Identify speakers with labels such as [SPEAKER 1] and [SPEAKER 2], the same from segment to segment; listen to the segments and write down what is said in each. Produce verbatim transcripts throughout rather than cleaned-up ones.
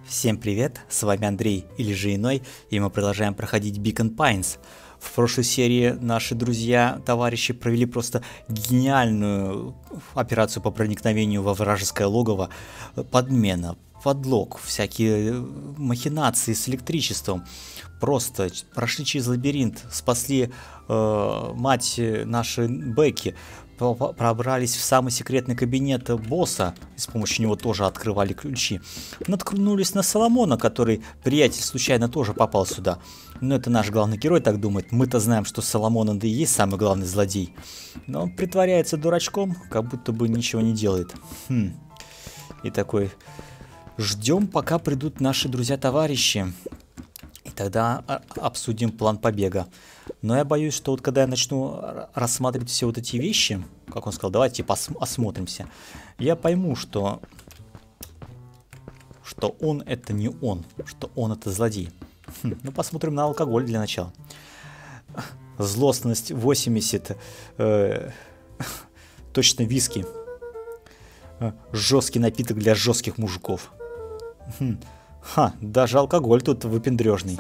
[SPEAKER 1] Всем привет, с вами Андрей или же иной, и мы продолжаем проходить Beacon Pines. В прошлой серии наши друзья, товарищи провели просто гениальную операцию по проникновению во вражеское логово. Подмена, подлог, всякие махинации с электричеством. Просто прошли через лабиринт, спасли э, мать нашей Бекки, пробрались в самый секретный кабинет босса, и с помощью него тоже открывали ключи. Наткнулись на Соломона, который, приятель, случайно тоже попал сюда. Но это наш главный герой так думает. Мы-то знаем, что Соломон и есть самый главный злодей. Но он притворяется дурачком, как будто бы ничего не делает. Хм. И такой, ждем, пока придут наши друзья-товарищи. И тогда обсудим план побега. Но я боюсь, что вот когда я начну рассматривать все вот эти вещи, как он сказал, давайте осмотримся, я пойму, что, что он это не он, что он это злодей. Хм, ну посмотрим на алкоголь для начала. Злостность восемьдесят, э, точно виски. Жесткий напиток для жестких мужиков. Хм. Ха, даже алкоголь тут выпендрежный.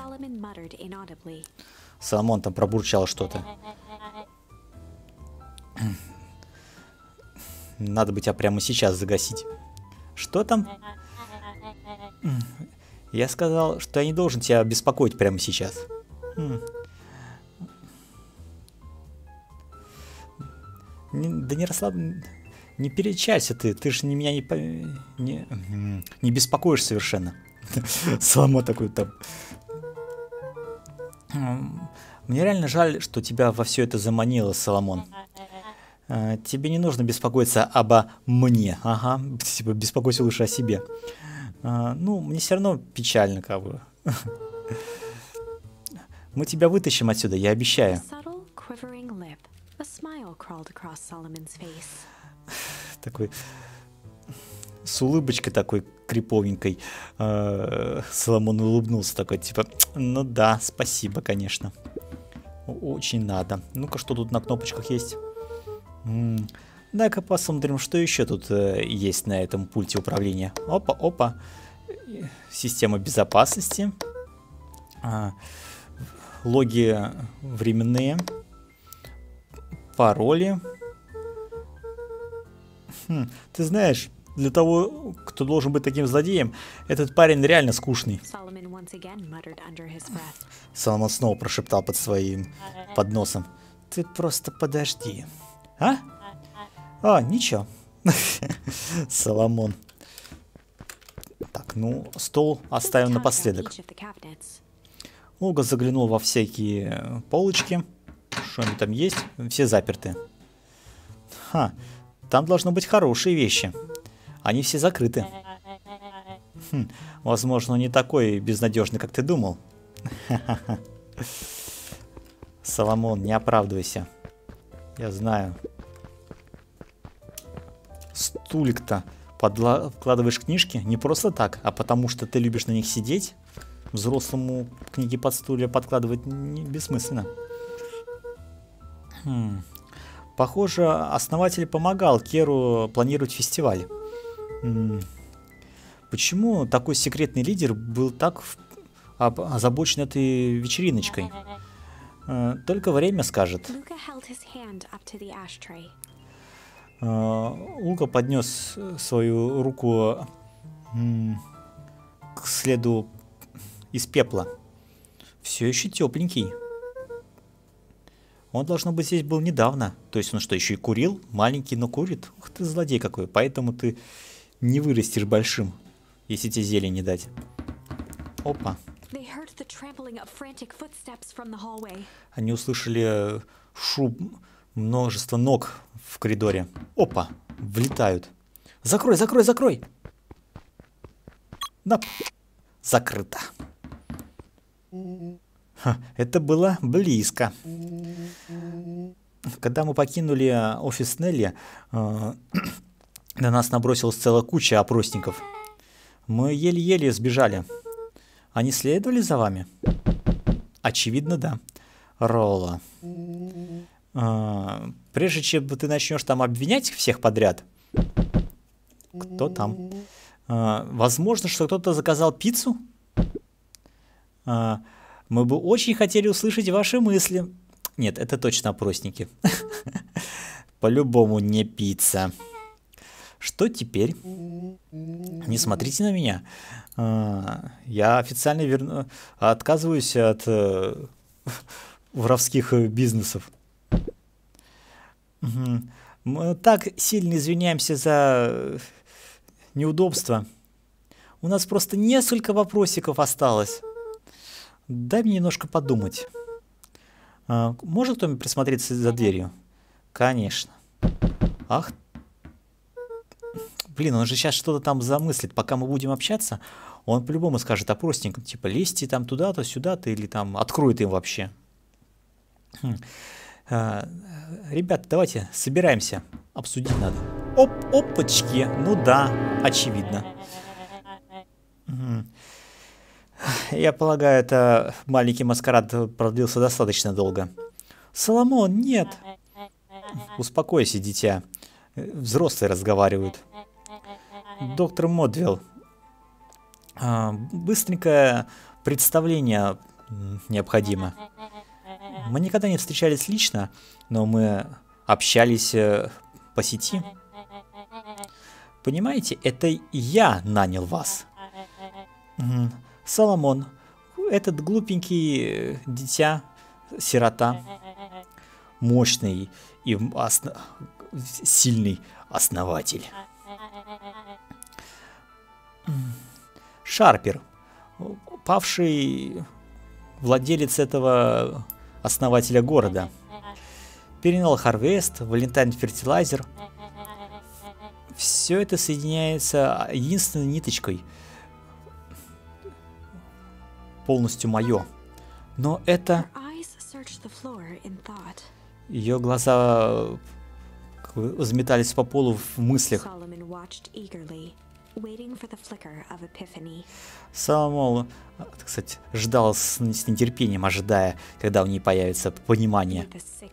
[SPEAKER 1] Соломон там пробурчал что-то. Надо бы тебя прямо сейчас загасить. Что там? Я сказал, что я не должен тебя беспокоить прямо сейчас. Да не расслаб... Не перечайся ты, ты же меня не, не... не беспокоишь совершенно. Соломон такой там... Мне реально жаль, что тебя во все это заманило, Соломон. Тебе не нужно беспокоиться обо мне. Ага, типа беспокойся лучше о себе. Ну, мне все равно печально, как бы. Мы тебя вытащим отсюда, я обещаю. Такой... С улыбочкой такой криповенькой э, Соломон улыбнулся такой, типа, ну да, спасибо, конечно. Очень надо. Ну-ка, что тут на кнопочках есть? Дай-ка посмотрим, что еще тут э, есть на этом пульте управления. Опа, опа. Система безопасности. А, логи временные. Пароли. Хм, ты знаешь... Для того, кто должен быть таким злодеем, этот парень реально скучный. Соломон снова прошептал под своим подносом. Ты просто подожди. А? А, ничего. Соломон. Так, ну, стол оставим напоследок. Ольга заглянул во всякие полочки. Что они там есть? Все заперты. Ха, там должно быть хорошие вещи. Они все закрыты. Хм, возможно, он не такой безнадежный, как ты думал. Соломон, не оправдывайся. Я знаю. Стулик-то подкладываешь книжки не просто так, а потому что ты любишь на них сидеть. Взрослому книги под стулья подкладывать не бессмысленно. Хм. Похоже, основатель помогал Керу планировать фестиваль. Почему такой секретный лидер был так озабочен этой вечериночкой? Только время скажет. Лука поднес свою руку к следу из пепла. Все еще тепленький. Он, должно быть, здесь был недавно. То есть он что, еще и курил? Маленький, но курит? Ух ты, злодей какой. Поэтому ты не вырастешь большим, если тебе зелень не дать. Опа. Они услышали шум, множество ног в коридоре. Опа, влетают. Закрой, закрой, закрой. Да. Закрыто. Ха, это было близко. Когда мы покинули офис Нелли, э, на нас набросилась целая куча опросников. Мы еле-еле сбежали. Они следовали за вами? Очевидно, да. Ролла. А, прежде чем ты начнешь там обвинять всех подряд. Кто там? А, возможно, что кто-то заказал пиццу? А, мы бы очень хотели услышать ваши мысли. Нет, это точно опросники. По-любому не пицца. Что теперь? Не смотрите на меня. А, я официально верну... отказываюсь от э, воровских бизнесов. Угу. Мы так сильно извиняемся за неудобства. У нас просто несколько вопросиков осталось. Дай мне немножко подумать. А, может кто-нибудь присмотреться за дверью? Конечно. Ах. Блин, он же сейчас что-то там замыслит. Пока мы будем общаться, он по-любому скажет опросникам, типа, лезьте там туда-то, сюда-то, или там откроет им вообще. Хм. А, ребята, давайте собираемся. Обсудить надо. Оп, опачки. Ну да, очевидно. Угу. Я полагаю, это маленький маскарад продлился достаточно долго. Соломон, нет. Успокойся, дитя. Взрослые разговаривают. Доктор Модвилл, быстренькое представление необходимо. Мы никогда не встречались лично, но мы общались по сети. Понимаете, это я нанял вас. Соломон, этот глупенький дитя, сирота, мощный и осно... сильный основатель. Шарпер, павший владелец этого основателя города. Перинал Харвест, Валентайн Фертилайзер. Все это соединяется единственной ниточкой. Полностью мое. Но это... Ее глаза взметались по полу в мыслях. Соломон, кстати, ждал с, с нетерпением, ожидая, когда у нее появится понимание.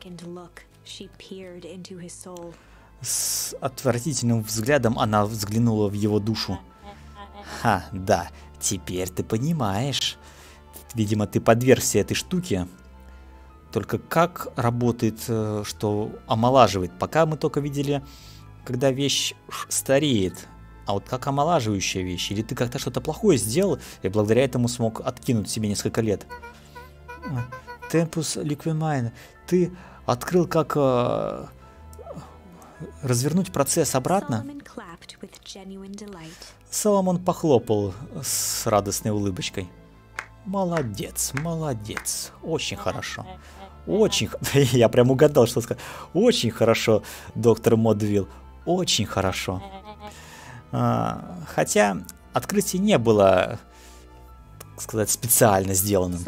[SPEAKER 1] С отвратительным взглядом она взглянула в его душу. Ха, да, теперь ты понимаешь. Видимо, ты подвергся этой штуке. Только как работает, что омолаживает? Пока мы только видели, когда вещь стареет. А вот как омолаживающая вещь? Или ты как-то что-то плохое сделал, и благодаря этому смог откинуть себе несколько лет? Темпус ликвимайн. Ты открыл, как э, развернуть процесс обратно? Соломон похлопал с радостной улыбочкой. Молодец, молодец. Очень хорошо. Очень... Я прям угадал, что сказать. Очень хорошо, доктор Модвилл. Очень хорошо. А, хотя открытие не было, так сказать, специально сделанным.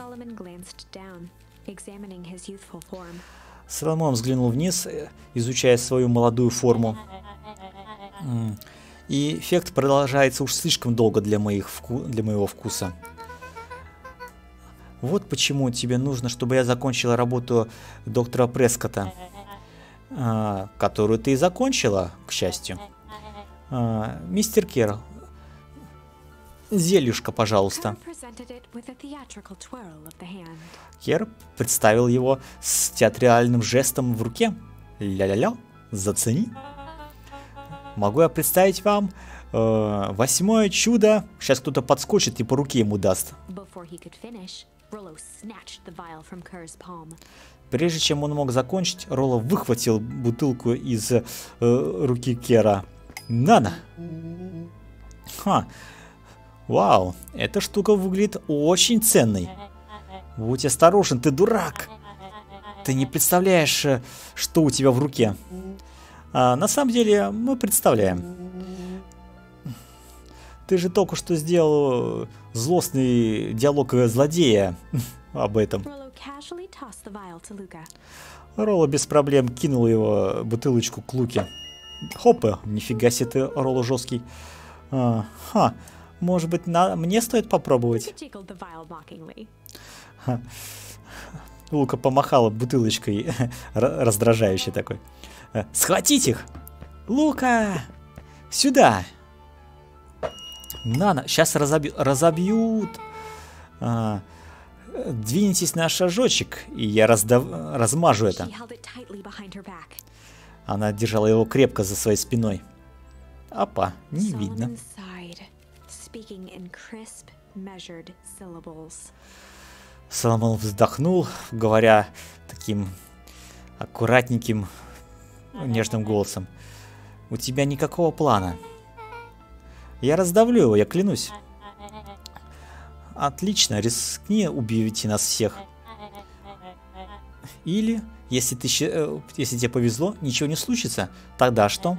[SPEAKER 1] Соломон взглянул вниз, изучая свою молодую форму. И эффект продолжается уж слишком долго для, моих вку... для моего вкуса. Вот почему тебе нужно, чтобы я закончила работу доктора Прескотта, а, которую ты и закончила, к счастью. А, мистер Керр, зельюшка, пожалуйста. Керр представил его с театральным жестом в руке. Ля-ля-ля, зацени. Могу я представить вам э, восьмое чудо. Сейчас кто-то подскочит и по руке ему даст. Прежде чем он мог закончить, Ролло выхватил бутылку из э, руки Кера. На-на! Ха! Вау! Эта штука выглядит очень ценной. Будь осторожен, ты дурак! Ты не представляешь, что у тебя в руке. А на самом деле, мы представляем. Ты же только что сделал злостный диалог злодея об этом. Ролло без проблем кинул его бутылочку к Луке. Хопа, нифига себе ты, Ролло жесткий. А, ха, может быть, на... мне стоит попробовать? Ха. Лука помахала бутылочкой, раздражающей такой. Схватить их! Лука! Сюда! Нано, сейчас разобью, разобьют. А, двинетесь на шажочек, и я раздав... размажу это. Она держала его крепко за своей спиной. Опа, не видно. Соломон вздохнул, говоря таким аккуратненьким, нежным голосом. У тебя никакого плана. Я раздавлю его, я клянусь. Отлично, рискни убить нас всех. Или, если, ты, если тебе повезло, ничего не случится, тогда что?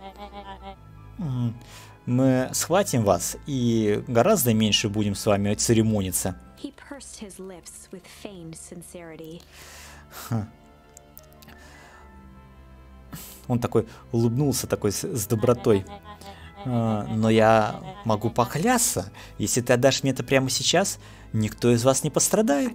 [SPEAKER 1] Мы схватим вас и гораздо меньше будем с вами церемониться. Он такой улыбнулся такой с, с добротой. Но я могу поклясться, если ты отдашь мне это прямо сейчас, никто из вас не пострадает.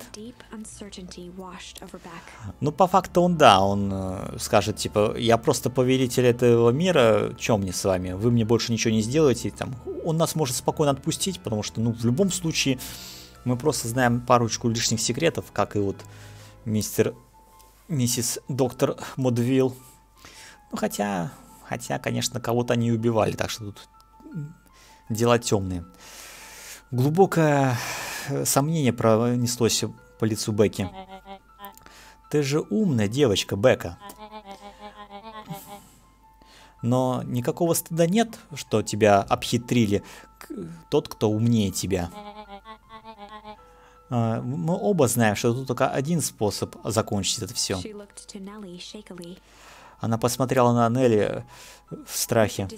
[SPEAKER 1] Ну, по факту он, да, он э, скажет, типа, я просто повелитель этого мира, чем мне с вами, вы мне больше ничего не сделаете, там, он нас может спокойно отпустить, потому что, ну, в любом случае, мы просто знаем парочку лишних секретов, как и вот мистер, миссис доктор Модвилл. Ну, хотя... Хотя, конечно, кого-то они убивали, так что тут дела темные. Глубокое сомнение пронеслось по лицу Бекки. Ты же умная девочка, Бека. Но никакого стыда нет, что тебя обхитрили тот, кто умнее тебя. Мы оба знаем, что тут только один способ закончить это все. Она посмотрела на Нелли в страхе.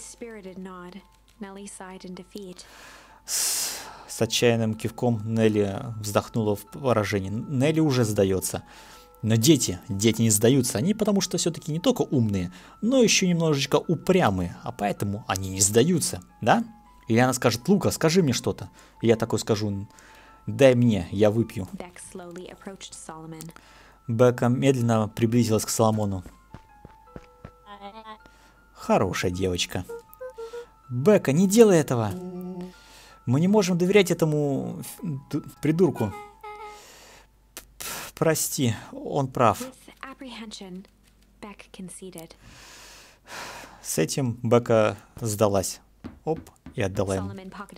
[SPEAKER 1] С, с отчаянным кивком Нелли вздохнула в поражении. Нелли уже сдается. Но дети, дети не сдаются. Они потому что все-таки не только умные, но еще немножечко упрямые. А поэтому они не сдаются, да? Или она скажет: Лука, скажи мне что-то. И я такой скажу: дай мне, я выпью. Бека медленно приблизилась к Соломону. Хорошая девочка. Бека, не делай этого. Мы не можем доверять этому придурку. Прости, он прав. С этим Бека сдалась. Оп, и отдала ему.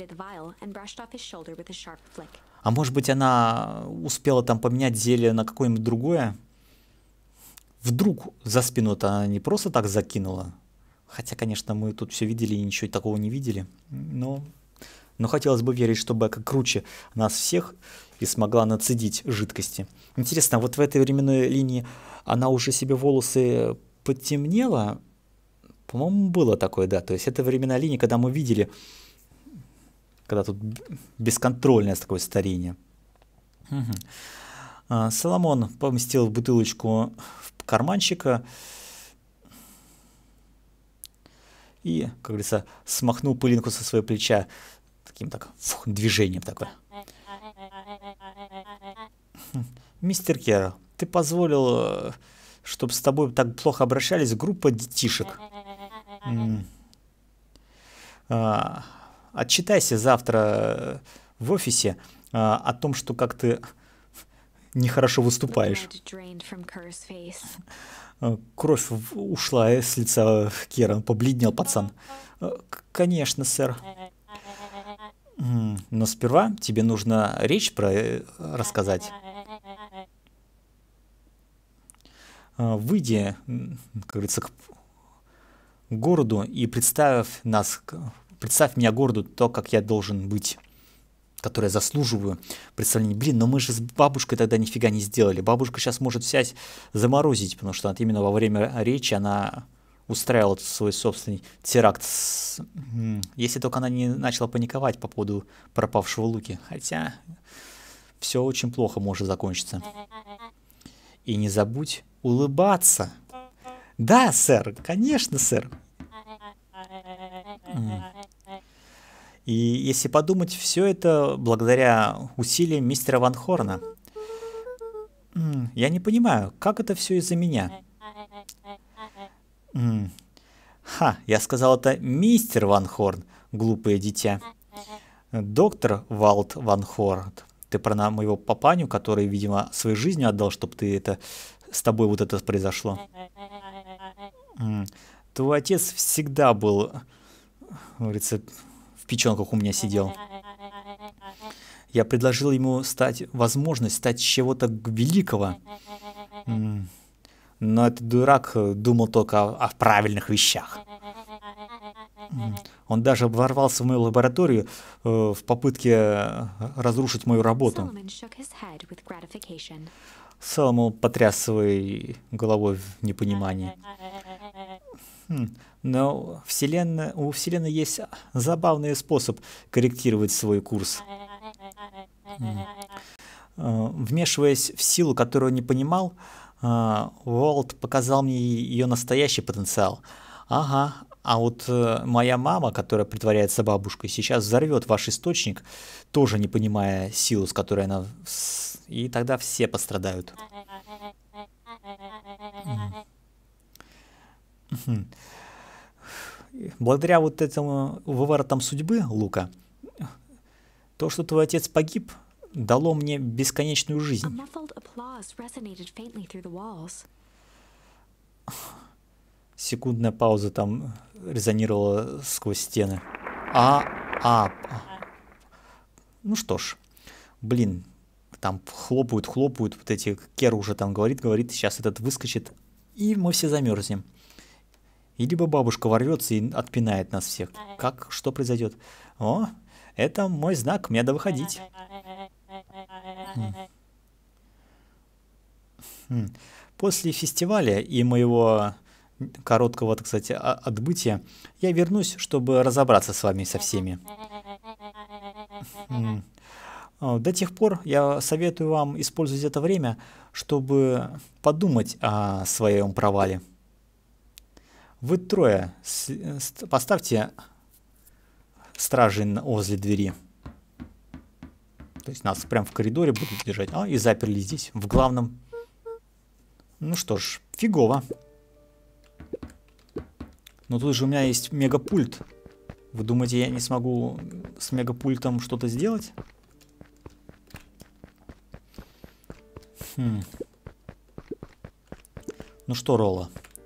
[SPEAKER 1] А может быть, она успела там поменять зелье на какое-нибудь другое? Вдруг за спину-то она не просто так закинула? Хотя, конечно, мы тут все видели и ничего такого не видели. Но, но хотелось бы верить, что Бека круче нас всех и смогла нацедить жидкости. Интересно, вот в этой временной линии она уже себе волосы подтемнела? По-моему, было такое, да. То есть это временная линия, когда мы видели, когда тут бесконтрольное такое старение. Угу. Соломон поместил бутылочку в карманчика и, как говорится, смахнул пылинку со своего плеча таким так фух, движением такое. Мистер Керр, ты позволил, чтобы с тобой так плохо обращались группа детишек. А, отчитайся завтра в офисе а, о том, что как ты нехорошо выступаешь. Кровь ушла с лица Кера, побледнел пацан. Конечно, сэр. Но сперва тебе нужно речь про рассказать. Выйди, как говорится, к городу и представь нас, представь меня городу то, как я должен быть, который я заслуживаю представления. Блин, но мы же с бабушкой тогда нифига не сделали. Бабушка сейчас может взять, заморозить, потому что именно во время речи она устраивала свой собственный теракт. Если только она не начала паниковать по поводу пропавшего Луки. Хотя все очень плохо может закончиться. И не забудь улыбаться. Да, сэр, конечно, сэр. И если подумать, все это благодаря усилиям мистера Ван Хорна. Я не понимаю, как это все из-за меня? Ха, я сказал это мистер Ван Хорн, глупое дитя. Доктор Валт Ван Хорт, ты про на- моего папаню, который, видимо, своей жизнью отдал, чтобы ты это, с тобой вот это произошло. М. Твой отец всегда был, говорится, в печенках у меня сидел. Я предложил ему стать, возможность стать чего-то г- великого. М. Но этот дурак э, думал только о, о правильных вещах. М. Он даже ворвался в мою лабораторию э, в попытке э, разрушить мою работу.
[SPEAKER 2] Solomon shook his head with gratification.
[SPEAKER 1] Соломон потряс своей головой в непонимании. Хм, Но вселенная, у Вселенной есть забавный способ корректировать свой курс. М. Э, Вмешиваясь в силу, которую он не понимал, э, Уолт показал мне ее настоящий потенциал. Ага, а вот э, моя мама, которая притворяется бабушкой, сейчас взорвет ваш источник, тоже не понимая силу, с которой она... с- И тогда все пострадают. Мгм. Благодаря вот этому выворотам судьбы, Лука, то, что твой отец погиб, дало мне бесконечную
[SPEAKER 2] A
[SPEAKER 1] жизнь.
[SPEAKER 2] muffled applause resonated faintly through the walls.
[SPEAKER 1] Секундная пауза там резонировала сквозь стены. А, а, а. Ну что ж, блин, там хлопают, хлопают, вот эти, Кер уже там говорит, говорит, сейчас этот выскочит, и мы все замерзнем. И либо бабушка ворвется и отпинает нас всех. Как, что произойдет? О, это мой знак, мне надо выходить. М. После фестиваля и моего короткого, так сказать, о- отбытия, я вернусь, чтобы разобраться с вами со всеми. М. А, До тех пор я советую вам использовать это время, чтобы подумать о своем провале. Вы трое с- с- поставьте стражи на- возле двери. То есть нас прям в коридоре будут держать. А, и заперли здесь, в главном. Ну что ж, фигово. Но тут же у меня есть мегапульт. Вы думаете, я не смогу с мегапультом что-то сделать? Хм. Ну что, Ролла?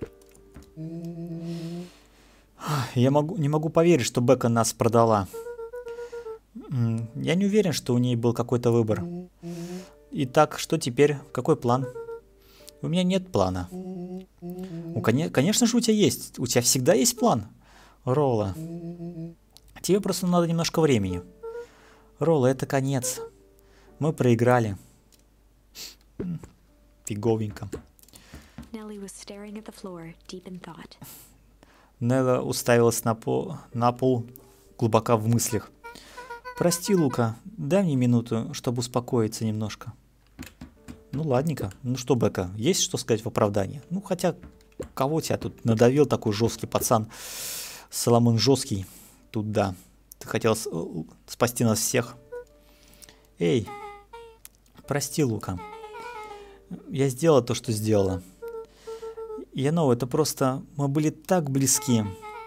[SPEAKER 1] Я могу, не могу поверить, что Бека нас продала. М, Я не уверен, что у ней был какой-то выбор. Итак, что теперь? Какой план? У меня нет плана. Ну, коне- конечно же, у тебя есть. У тебя всегда есть план. Ролла. Тебе просто надо немножко времени. Ролла, это конец. Мы проиграли. М, Фиговенько.
[SPEAKER 2] Nellie was staring at the floor, deep in thought.
[SPEAKER 1] Нелла уставилась на пол, на пол глубоко в мыслях. Прости, Лука, дай мне минуту, чтобы успокоиться немножко. Ну, ладненько. Ну что, Бека, есть что сказать в оправдании? Ну, хотя, кого тебя тут надавил такой жесткий пацан? Соломон жесткий. Тут да. Ты хотел с- э, спасти нас всех. Эй, прости, Лука. Я сделала то, что сделала. Я know, это просто... Мы были так близки.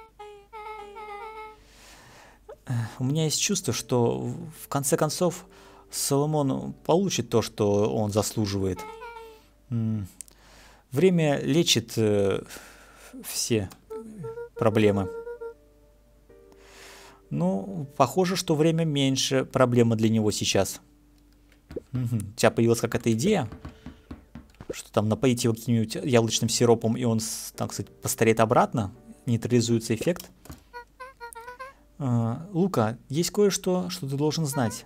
[SPEAKER 1] У меня есть чувство, что в в конце концов Соломон получит то, что он заслуживает. М, Время лечит э, все проблемы. Ну, похоже, что время меньше проблема для него сейчас. Мгм. У тебя появилась какая-то идея, что там напоить его каким-нибудь яблочным сиропом, и он, с- так сказать, постареет обратно, нейтрализуется эффект. А, Лука, есть кое-что, что ты должен знать.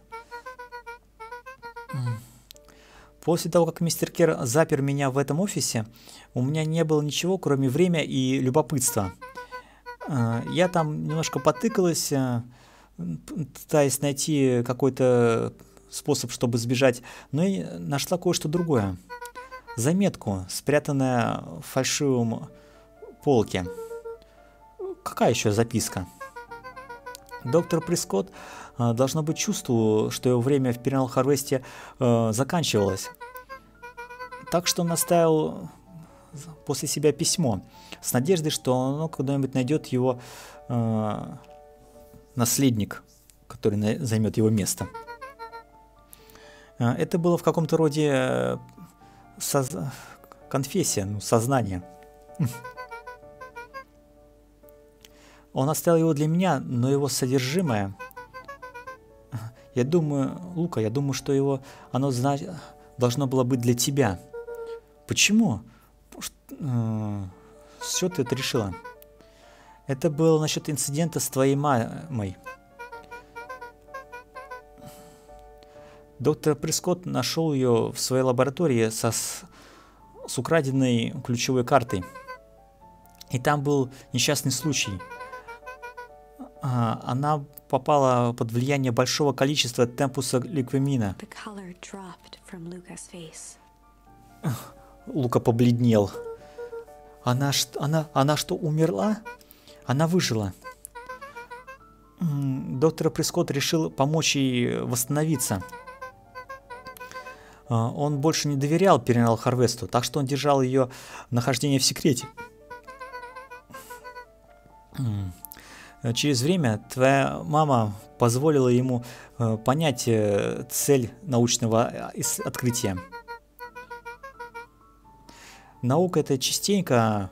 [SPEAKER 1] М. После того, как мистер Кер запер меня в этом офисе, у меня не было ничего, кроме время и любопытства. А, Я там немножко потыкалась, а, м, п- пытаясь найти какой-то способ, чтобы сбежать, но и нашла кое-что другое. Заметку, спрятанная в фальшивом полке. Какая еще записка? Доктор Прескотт, а, должно быть, чувствовал, что его время в Перинал Харвесте э, заканчивалось. Так что он оставил после себя письмо с надеждой, что оно когда-нибудь найдет его э, наследник, который займет его место. Это было в каком-то роде соз... конфессия, ну, сознание. Он оставил его для меня, но его содержимое... Я думаю, Лука, я думаю, что его оно зна... должно было быть для тебя. Почему? С чего ты это решила? Это было насчет инцидента с твоей мамой. Доктор Прескотт нашел ее в своей лаборатории со, с, с украденной ключевой картой. И там был несчастный случай. А, она попала под влияние большого количества темпуса ликвамина. Лука побледнел. Она, она, она что, умерла? Она выжила. Доктор Прескотт решил помочь ей восстановиться. Он больше не доверял Перинал Харвесту, так что он держал ее нахождение в секрете. Через время твоя мама позволила ему понять цель научного открытия. Наука — это частенько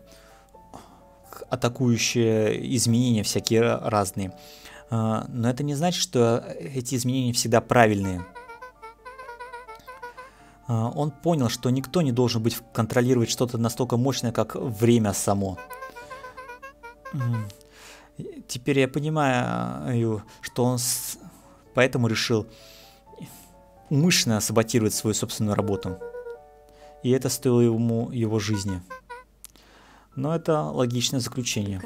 [SPEAKER 1] атакующие изменения всякие разные. Но это не значит, что эти изменения всегда правильные. Он понял, что никто не должен быть контролировать что-то настолько мощное, как время само. Теперь я понимаю, что он с... поэтому решил умышленно саботировать свою собственную работу. И это стоило ему его жизни. Но это логичное заключение.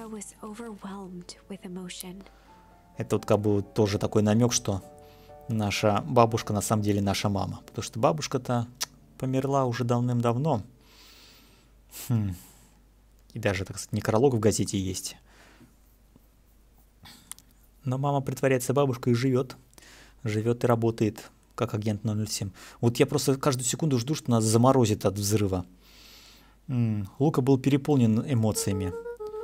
[SPEAKER 1] Это вот как бы тоже такой намек, что наша бабушка на самом деле наша мама. Потому что бабушка-то померла уже давным-давно. Хм. И даже, так сказать, некролог в газете есть. Но мама притворяется бабушкой и живет. Живет и работает, как агент ноль ноль семь. Вот я просто каждую секунду жду, что нас заморозит от взрыва. М-м. Лука был переполнен эмоциями.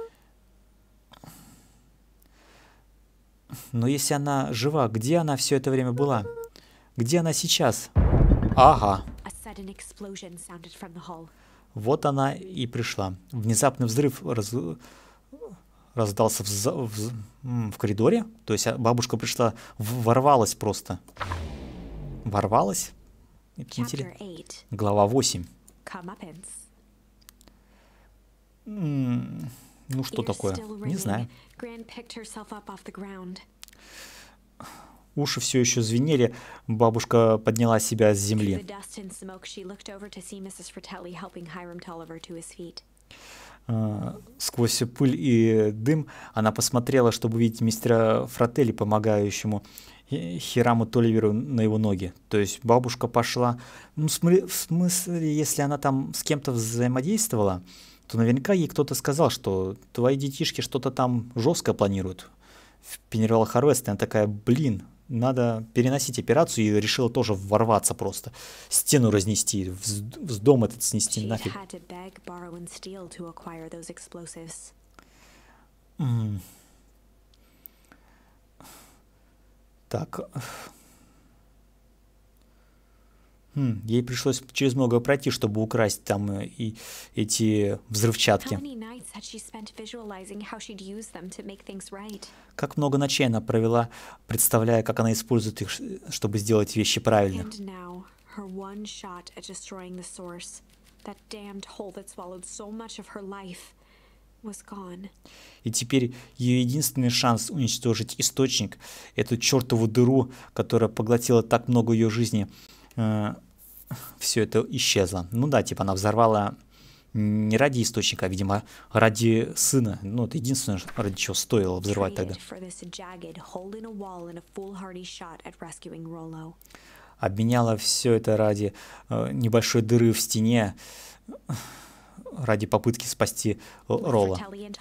[SPEAKER 1] Но если она жива, где она все это время была? Где она сейчас? Ага. Вот она и пришла. Внезапный взрыв раз... раздался в... В... в коридоре. То есть бабушка пришла, ворвалась просто. Ворвалась? Глава восемь. М-м, ну что такое? Не знаю. Уши все еще звенели, бабушка подняла себя с земли. Uh, сквозь пыль и дым она посмотрела, чтобы увидеть мистера Фрателли, помогающему Хираму Толиверу на его ноги. То есть бабушка пошла... Ну, в смысле, если она там с кем-то взаимодействовала, то наверняка ей кто-то сказал, что твои детишки что-то там жестко планируют. В Перинал Харвест она такая, блин, надо переносить операцию, и решила тоже ворваться просто. Стену разнести, в дом этот снести нафиг. Mm. Так. Хм, ей пришлось через много пройти, чтобы украсть там и эти взрывчатки. Как много ночей она провела, представляя, как она использует их, чтобы сделать вещи правильно. И теперь ее единственный шанс уничтожить источник, эту чертову дыру, которая поглотила так много ее жизни, э, все это исчезло. Ну да, типа она взорвала не ради источника, а, видимо, ради сына. Ну, это единственное, ради чего стоило взрывать тогда. Обменяла все это ради э, небольшой дыры в стене, ради попытки спасти Ролла.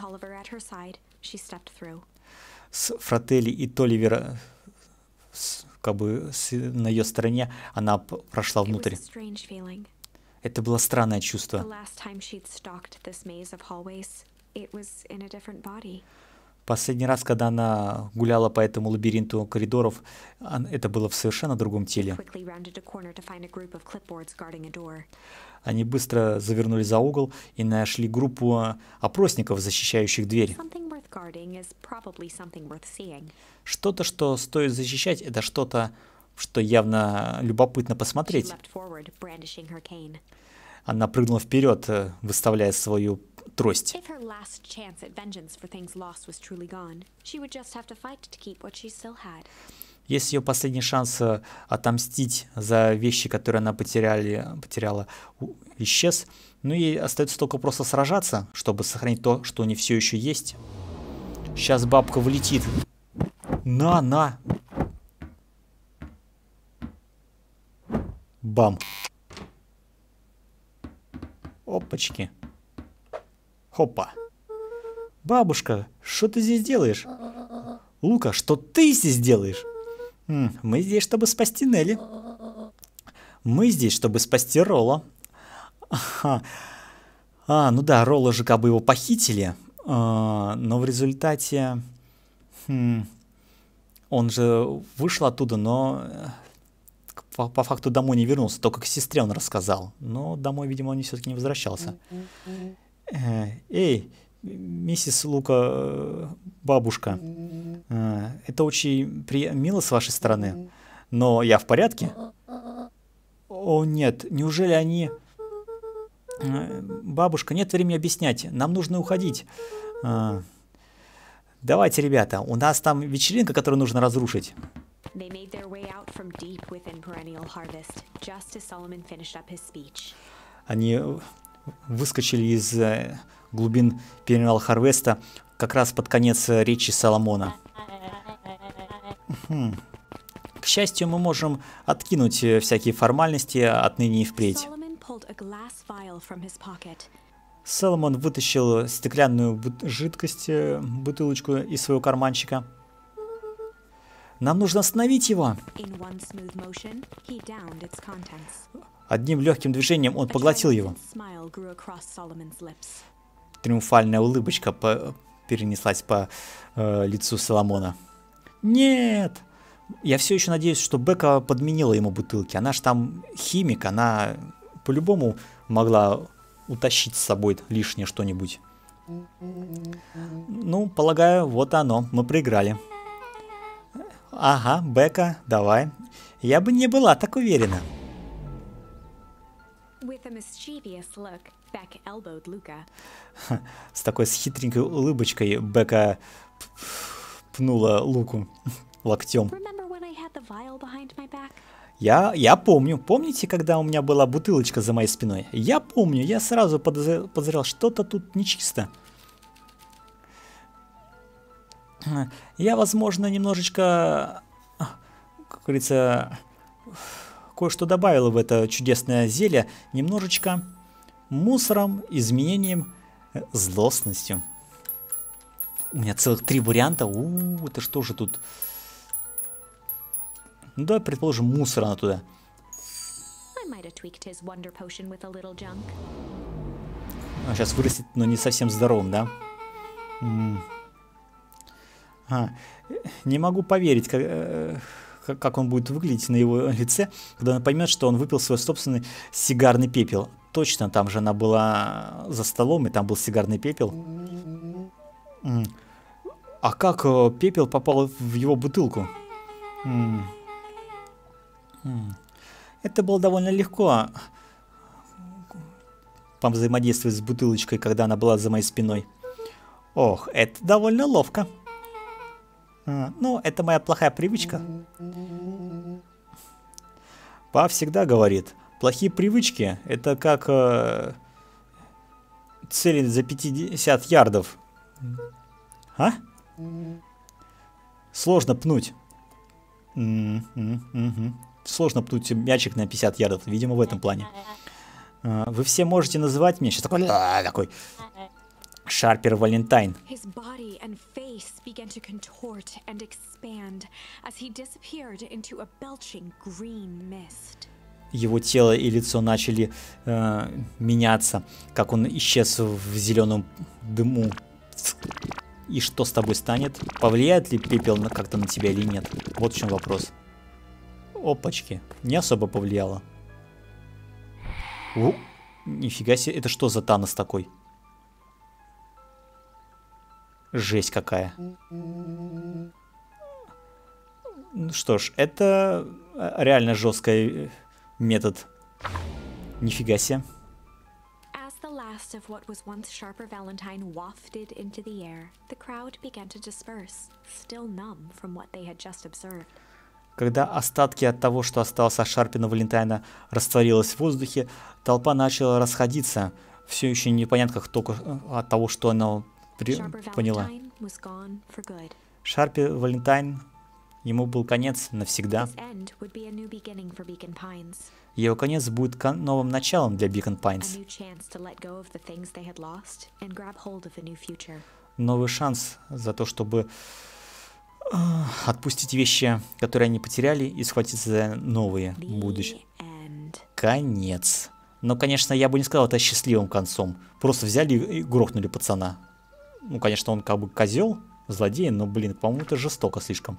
[SPEAKER 1] С Фрателли и Толивера как бы с, на ее стороне она прошла внутрь. Это было странное чувство. Последний раз, когда она гуляла по этому лабиринту коридоров, это было в совершенно другом теле. Они быстро завернули за угол и нашли группу опросников, защищающих дверь. Что-то, что стоит защищать, это что-то, что явно любопытно посмотреть. Она прыгнула вперед, выставляя свою трость. Если ее последний шанс отомстить за вещи, которые она потеряли, потеряла, исчез, ну ей остается только просто сражаться, чтобы сохранить то, что у нее все еще есть. Сейчас бабка вылетит. На, на. Бам. Опачки. Хопа. Бабушка, что ты здесь делаешь? Лука, что ты здесь делаешь? М, мы здесь, чтобы спасти Нелли. Мы здесь, чтобы спасти Ролла. Ага. А, ну да, Ролла же как бы его похитили. А, но в результате... Хм, он же вышел оттуда, но... По, по факту домой не вернулся, только к сестре он рассказал. Но домой, видимо, он все-таки не возвращался. Э, эй, миссис Лука, бабушка, э, это очень при... мило с вашей стороны, но я в порядке? О, нет, неужели они... Э, бабушка, нет времени объяснять, нам нужно уходить. Э, давайте, ребята, у нас там вечеринка, которую нужно разрушить. Они выскочили из глубин Perennial Harvest как раз под конец речи Соломона. Хм. К счастью, мы можем откинуть всякие формальности отныне и впредь. Соломон вытащил стеклянную жидкость, бутылочку из своего карманчика. Нам нужно остановить его. Одним легким движением он поглотил его. Триумфальная улыбочка по перенеслась по э, лицу Соломона. Нет! Я все еще надеюсь, что Бека подменила ему бутылки. Она же там химик, она по-любому могла утащить с собой лишнее что-нибудь. Ну, полагаю, вот оно, мы проиграли. Ага, Бека, давай. Я бы не была так уверена. С такой с хитренькой улыбочкой Бека пнула Луку локтем. Я, я помню. Помните, когда у меня была бутылочка за моей спиной? Я помню. Я сразу подозрел, подозрел что-то тут нечисто. Я, возможно, немножечко, как говорится, кое-что добавил в это чудесное зелье. Немножечко мусором, изменением, злостностью. У меня целых три варианта. У-у-у, это что же тут? Ну, давай, предположим, мусор она туда. Он сейчас вырастет, но не совсем здоровым, да? М-м. А, не могу поверить, как, э, как он будет выглядеть на его лице, когда он поймет, что он выпил свой собственный сигарный пепел. Точно, там же она была за столом, и там был сигарный пепел. М. А как э, пепел попал в его бутылку? М. М. Это было довольно легко взаимодействовать с бутылочкой, когда она была за моей спиной. Ох, это довольно ловко. А, ну, это моя плохая привычка. Папа всегда говорит, плохие привычки — это как э, целить за пятьдесят ярдов. А? Сложно пнуть. Mm-hmm. Сложно пнуть мячик на пятьдесят ярдов. Видимо, в этом плане. А, вы все можете называть меня сейчас такой, а, такой Шарпер Валентайн. Его тело и лицо начали э, меняться, как он исчез в зеленом дыму. И что с тобой станет? Повлияет ли пепел на, как-то на тебя или нет? Вот в чем вопрос. Опачки. Не особо повлияло. У, нифига себе. Это что за Танос такой? Жесть какая. Что ж, это реально жесткий метод. Нифига себе.
[SPEAKER 2] The last of what was once Sharper Valentine wafted into the air, the crowd began to disperse, still numb from what they had just observed.
[SPEAKER 1] Когда остатки от того, что осталось от Шарпина Валентайна, растворилось в воздухе, толпа начала расходиться, все еще непонятно, как только от того, что она при... поняла. Шарпи Валентайн, ему был конец навсегда. Его конец будет новым началом для Бикон Пайнс. Новый шанс за то, чтобы э, отпустить вещи, которые они потеряли, и схватиться за новые будущее. Конец. Но, конечно, я бы не сказал это счастливым концом. Просто взяли и грохнули пацана. Ну, конечно, он как бы козел, злодей, но, блин, по-моему, это жестоко слишком.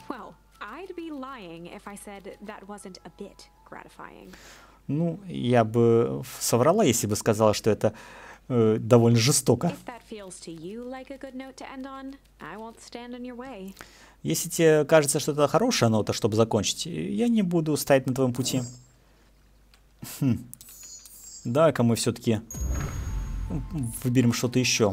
[SPEAKER 1] Ну, я бы соврала, если бы сказала, что это э, довольно жестоко. Если тебе кажется, что это хорошая нота, чтобы закончить, я не буду стоять на твоем пути. Хм. Давай-ка мы все-таки выберем что-то еще.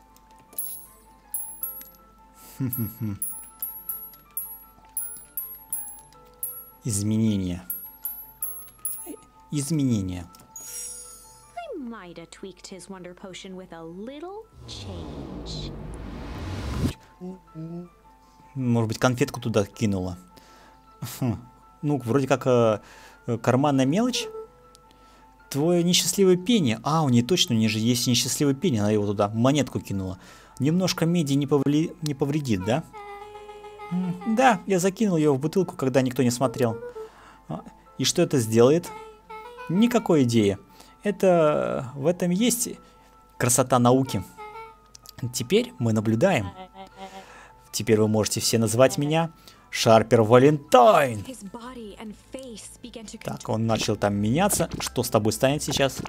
[SPEAKER 1] Изменения. Изменения. Может быть, конфетку туда кинула. Ну, вроде как э, карманная мелочь. Твое несчастливое пение. А, у нее точно, у нее же есть несчастливое пение. Она его туда монетку кинула. Немножко меди не, повли... не повредит, да? Да, я закинул ее в бутылку, когда никто не смотрел. И что это сделает? Никакой идеи. Это в этом есть красота науки. Теперь мы наблюдаем. Теперь вы можете все называть меня Шарпер Валентайн. Так, он начал там меняться. Что с тобой станет сейчас?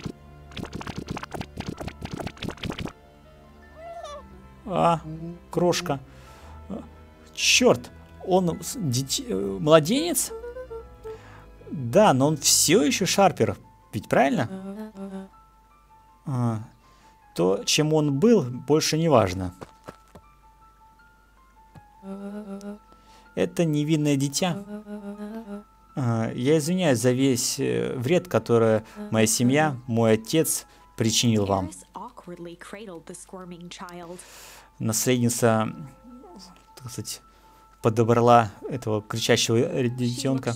[SPEAKER 1] А, крошка. Черт, он дит... младенец? Да, но он все еще Шарпер, ведь правильно? А, то, чем он был, больше не важно. Это невинное дитя. А, я извиняюсь за весь вред, который моя семья, мой отец причинил вам. Наследница, так сказать, подобрала этого кричащего детенка.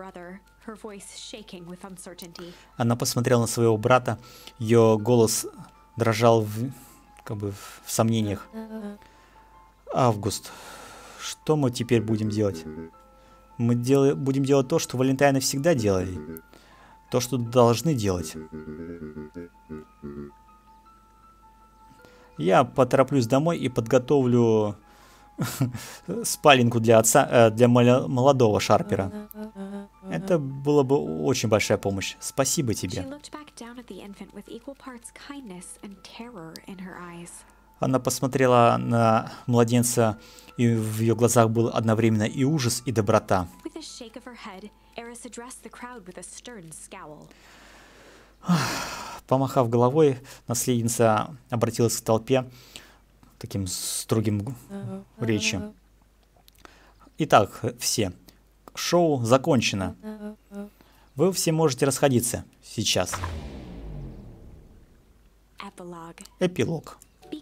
[SPEAKER 1] Она посмотрела на своего брата, ее голос дрожал в, как бы, в сомнениях. Август, что мы теперь будем делать? Мы дел... будем делать то, что Валентайны всегда делали. То, что должны делать. Я потороплюсь домой и подготовлю спаленку для отца, для молодого Шарпера. Это была бы очень большая помощь. Спасибо тебе. Она посмотрела на младенца, и в ее глазах был одновременно и ужас, и доброта. Помахав головой, наследница обратилась к толпе таким строгим речью. Итак, все. Шоу закончено. Вы все можете расходиться сейчас. Эпилог.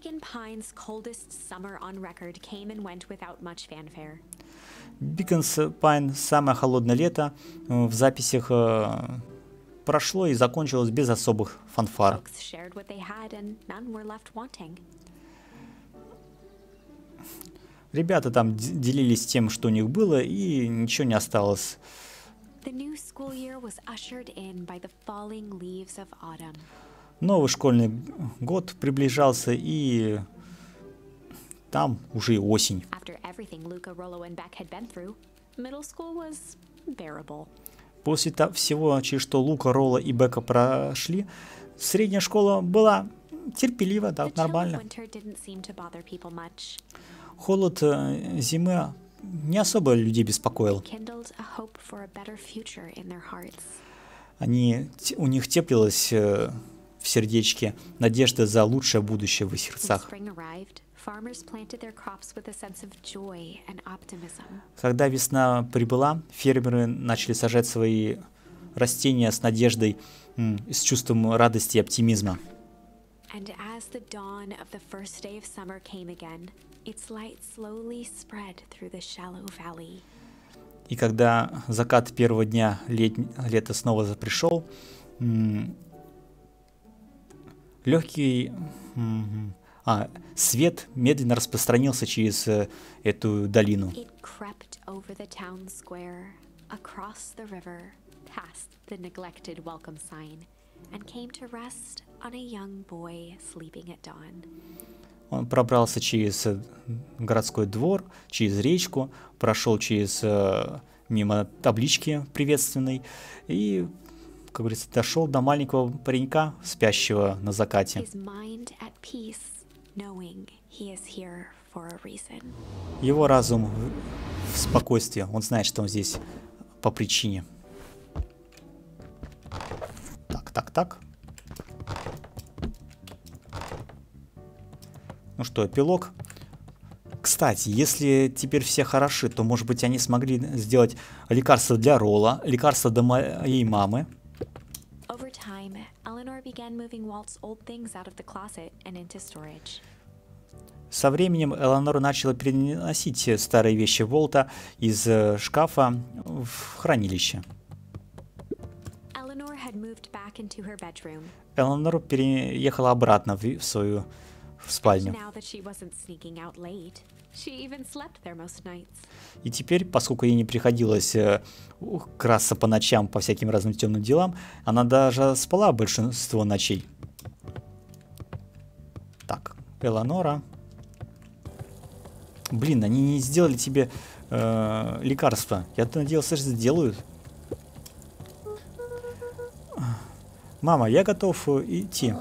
[SPEAKER 1] Биконс Пайн самое холодное лето в записях э, прошло и закончилось без особых фанфар. Ребята там делились тем, что у них было, и ничего не осталось. Новый школьный год приближался, и там уже и осень.
[SPEAKER 2] After everything Luca, Rollo, and Beck had been through, middle school was bearable.
[SPEAKER 1] После того, всего, через что Лука, Ролла и Бека прошли, средняя школа была терпелива, да,
[SPEAKER 2] The chill of
[SPEAKER 1] нормально.
[SPEAKER 2] winter didn't seem to bother people much.
[SPEAKER 1] Холод э, зимы не особо людей беспокоил.
[SPEAKER 2] Kindled a hope for a better future in their hearts.
[SPEAKER 1] Они, т- у них теплилась э, в сердечке надежда за лучшее будущее в их
[SPEAKER 2] When
[SPEAKER 1] сердцах.
[SPEAKER 2] spring arrived, farmers planted their crops with a sense of joy and optimism.
[SPEAKER 1] Когда весна прибыла, фермеры начали сажать свои растения с надеждой м, и с чувством радости и оптимизма.
[SPEAKER 2] And as the dawn of the first day of summer came again, its light slowly spread through the shallow valley.
[SPEAKER 1] И когда закат первого дня лет... лета снова пришел, м, легкий м, а, свет медленно распространился через э, эту долину.
[SPEAKER 2] It crept over the town square, across the river, past the neglected welcome sign, and came to rest on a young boy sleeping at dawn.
[SPEAKER 1] Он пробрался через э, городской двор, через речку, прошел через э, мимо таблички приветственной и, как говорится, дошел до маленького паренька, спящего на закате.
[SPEAKER 2] His mind at peace, knowing he is here for a reason.
[SPEAKER 1] Его разум в- в спокойствии, он знает, что он здесь по причине. Так, так, так. Ну что, эпилог. Кстати, если теперь все хороши, то, может быть, они смогли сделать лекарство для Ролла, лекарство для моей мамы.
[SPEAKER 2] Over time, Eleanor began moving Walt's old things out of the closet and into storage.
[SPEAKER 1] Со временем Элеонора начала переносить старые вещи Волта из э, шкафа в хранилище.
[SPEAKER 2] Eleanor had moved back into her bedroom.
[SPEAKER 1] Элеонора переехала обратно в, в свою в спальню.
[SPEAKER 2] Now that she wasn't sneaking out late, she even slept there most nights.
[SPEAKER 1] И теперь, поскольку ей не приходилось э, ух, красться по ночам по всяким разным темным делам, она даже спала большинство ночей. Так, Элеонора. Блин, они не сделали тебе э, лекарства. Я надеялся, что сделают. Мама, я готов э, идти.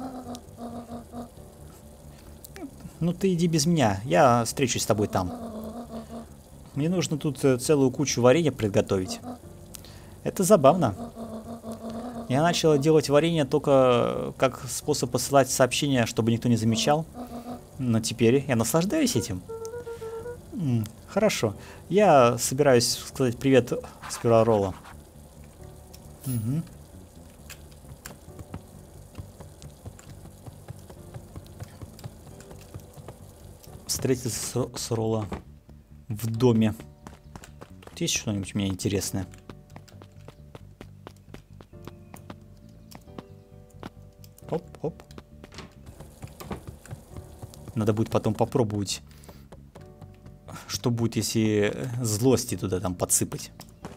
[SPEAKER 1] Ну ты иди без меня, я встречусь с тобой там. Мне нужно тут э, целую кучу варенья приготовить. Это забавно. Я начала делать варенье только как способ посылать сообщения, чтобы никто не замечал. Но теперь я наслаждаюсь этим. М, хорошо. Я собираюсь сказать привет сперва Ролла. Угу. Встретиться с, с Ролла в доме. Тут есть что-нибудь у меня интересное? Оп, оп. Надо будет потом попробовать, что будет, если злости туда там подсыпать.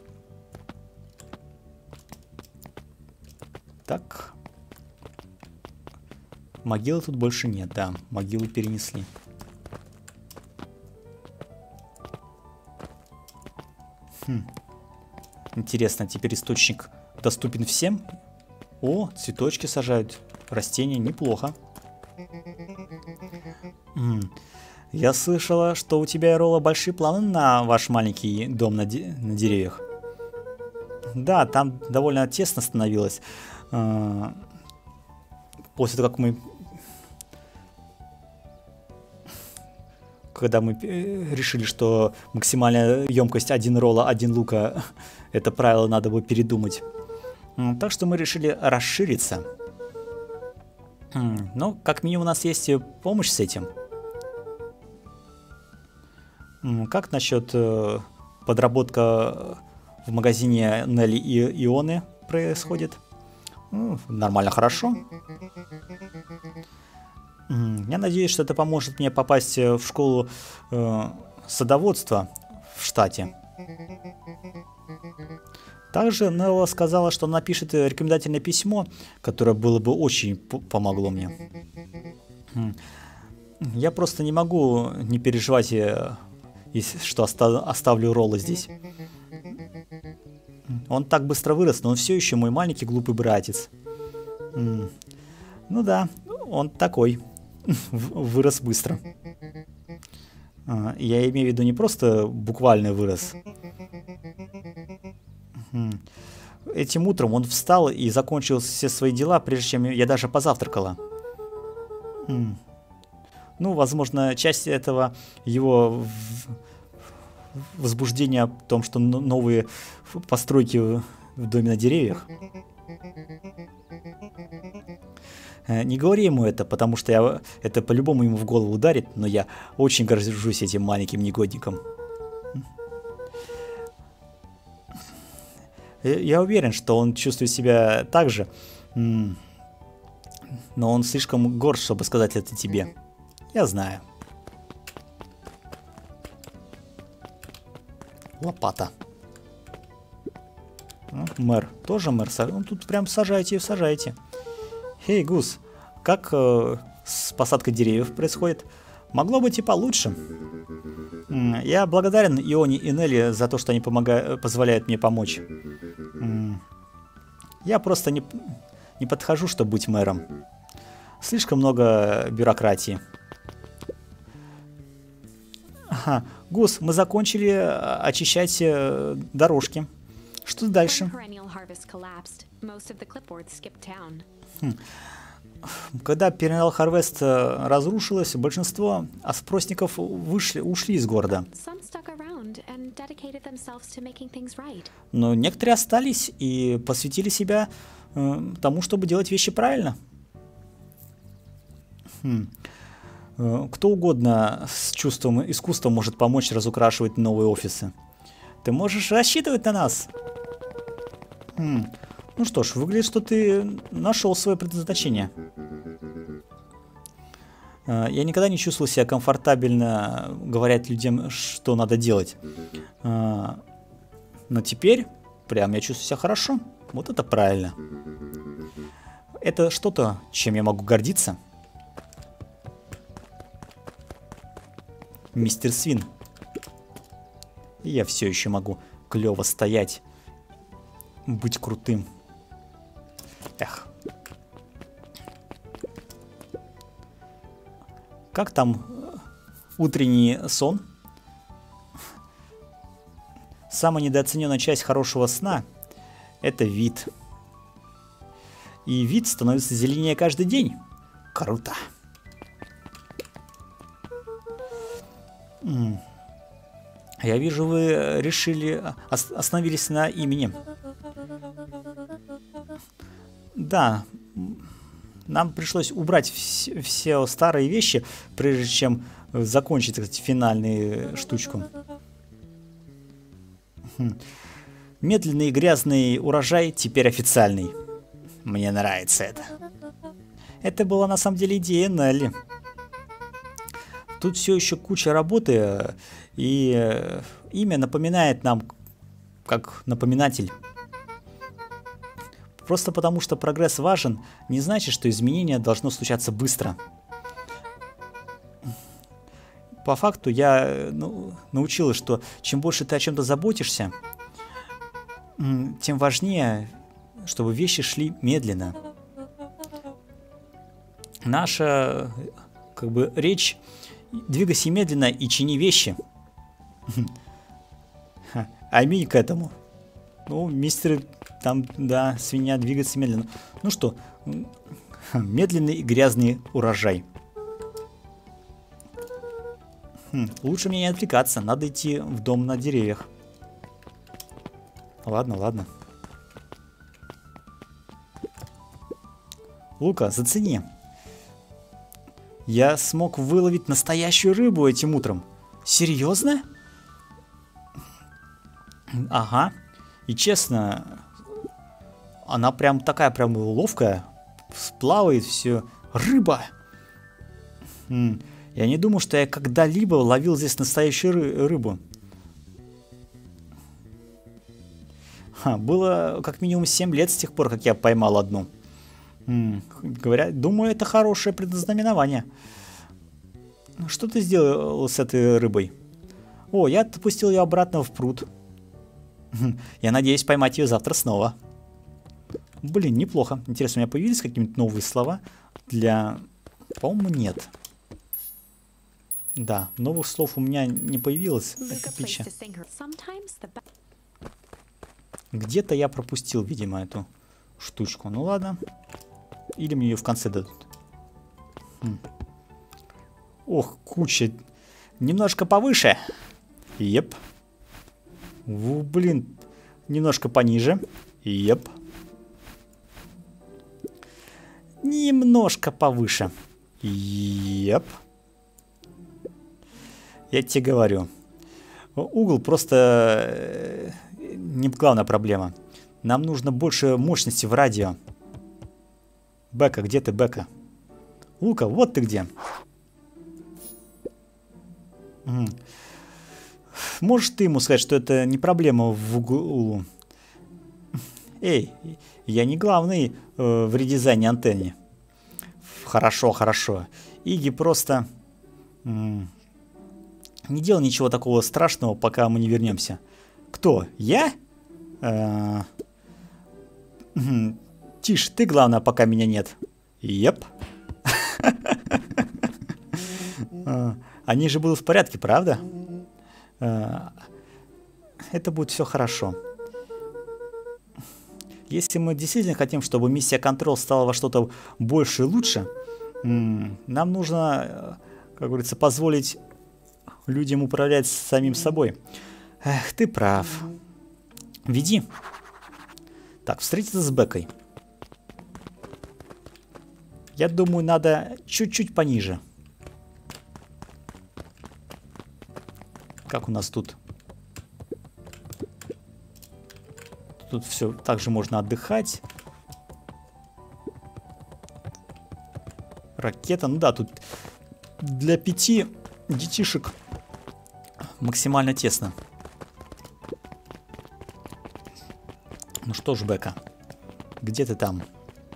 [SPEAKER 1] Так. Могилы тут больше нет, да. Могилу перенесли. Хм. Интересно, теперь источник доступен всем? О, цветочки сажают. Растения, неплохо. М. Я слышала, что у тебя, Ролла, большие планы на ваш маленький дом на, де на деревьях. Да, там довольно тесно становилось. А, после того, как мы... Когда мы решили, что максимальная емкость один Ролла, один Лука, это правило надо было передумать. Так что мы решили расшириться. Но как минимум у нас есть помощь с этим. Как насчет э, подработка в магазине Нелли и Ионы происходит? Ну, нормально, хорошо. Я надеюсь, что это поможет мне попасть в школу э, садоводства в штате. Также Нелла сказала, что напишет рекомендательное письмо, которое было бы очень помогло мне. Я просто не могу не переживать, что оста оставлю Ролла здесь. Он так быстро вырос, но он все еще мой маленький глупый братец. Ну да, он такой. Вырос быстро. Я имею в виду не просто буквальный вырос. Этим утром он встал и закончил все свои дела, прежде чем я даже позавтракала. Ну, возможно, часть этого его возбуждения о том, что новые постройки в доме на деревьях. Не говори ему это, потому что я, это по-любому ему в голову ударит, но я очень горжусь этим маленьким негодником. Я уверен, что он чувствует себя так же, но он слишком горд, чтобы сказать это тебе. Я знаю. Лопата. Мэр. Тоже мэр. Ну, тут прям сажайте и сажайте. Эй, Гус, как э, с посадкой деревьев происходит? Могло быть и получше. Я благодарен Ионе и Нелли за то, что они помогают, позволяют мне помочь. Я просто не, не подхожу, чтобы быть мэром. Слишком много бюрократии. Ага. Гус, мы закончили очищать э, дорожки. Что дальше? Хм. Когда Perennial Harvest разрушилось, большинство опросников вышли, ушли из города. Но некоторые остались и посвятили себя э, тому, чтобы делать вещи правильно. Хм. Кто угодно с чувством искусства может помочь разукрашивать новые офисы. Ты можешь рассчитывать на нас. Хм. Ну что ж, выглядит, что ты нашел свое предназначение. Я никогда не чувствовал себя комфортабельно говорить людям, что надо делать. Но теперь прям я чувствую себя хорошо. Вот это правильно. Это что-то, чем я могу гордиться. Мистер Свин. И я все еще могу клево стоять. Быть крутым. Эх. Как там утренний сон? Самая недооцененная часть хорошего сна – это вид. И вид становится зеленее каждый день. Круто. Я вижу, вы решили, остановились на имени. Да, нам пришлось убрать вс все старые вещи, прежде чем закончить, так сказать, финальную штучку. Медленный и грязный урожай теперь официальный. Мне нравится это. Это была на самом деле идея Нелли. Тут все еще куча работы, и имя напоминает нам как напоминатель. Просто потому, что прогресс важен, не значит, что изменение должно случаться быстро. По факту я ну, научилась, что чем больше ты о чем-то заботишься, тем важнее, чтобы вещи шли медленно. Наша как бы речь: двигайся медленно и чини вещи. Аминь к этому. Ну, мистер, там, да, свинья, двигается медленно. Ну что, медленный и грязный урожай. Хм, лучше мне не отвлекаться, надо идти в дом на деревьях. Ладно, ладно. Лука, зацени. Я смог выловить настоящую рыбу этим утром. Серьезно? Ага. И честно, она прям такая прям ловкая. Сплавает все. Рыба! М-м. Я не думаю, что я когда-либо ловил здесь настоящую ры рыбу. Ха, было как минимум семь лет с тех пор, как я поймал одну. М-м. Говорят, думаю, это хорошее предзнаменование. Что ты сделал с этой рыбой? О, я отпустил ее обратно в пруд. Я надеюсь поймать ее завтра снова. Блин, неплохо. Интересно, у меня появились какие-нибудь новые слова для... По-моему, нет. Да, новых слов у меня не появилось. Это печаль. Где-то я пропустил, видимо, эту штучку. Ну ладно. Или мне ее в конце дадут. Хм. Ох, куча. Немножко повыше. Еп. Ву, блин. Немножко пониже. Еп. Немножко повыше. Еп. Я тебе говорю. Угол просто не главная проблема. Нам нужно больше мощности в радио. Бека, где ты, Бека? Лука, вот ты где. Угу. Можешь ты ему сказать, что это не проблема в углу? Эй, я не главный э, в редизайне антенны. Хорошо, хорошо. Иги просто м- не делал ничего такого страшного, пока мы не вернемся. Кто? Я? Э- Тише, ты главное, пока меня нет. Еп. Они же будут в порядке, правда? Это будет все хорошо. Если мы действительно хотим, чтобы миссия Control стала во что-то больше и лучше, нам нужно, как говорится, позволить людям управлять самим собой. Эх, ты прав. Веди. Так, встретиться с Бекой. Я думаю, надо чуть-чуть пониже. Как у нас тут? Тут все также можно отдыхать. Ракета. Ну да, тут для пяти детишек максимально тесно. Ну что ж, Бека, где ты там?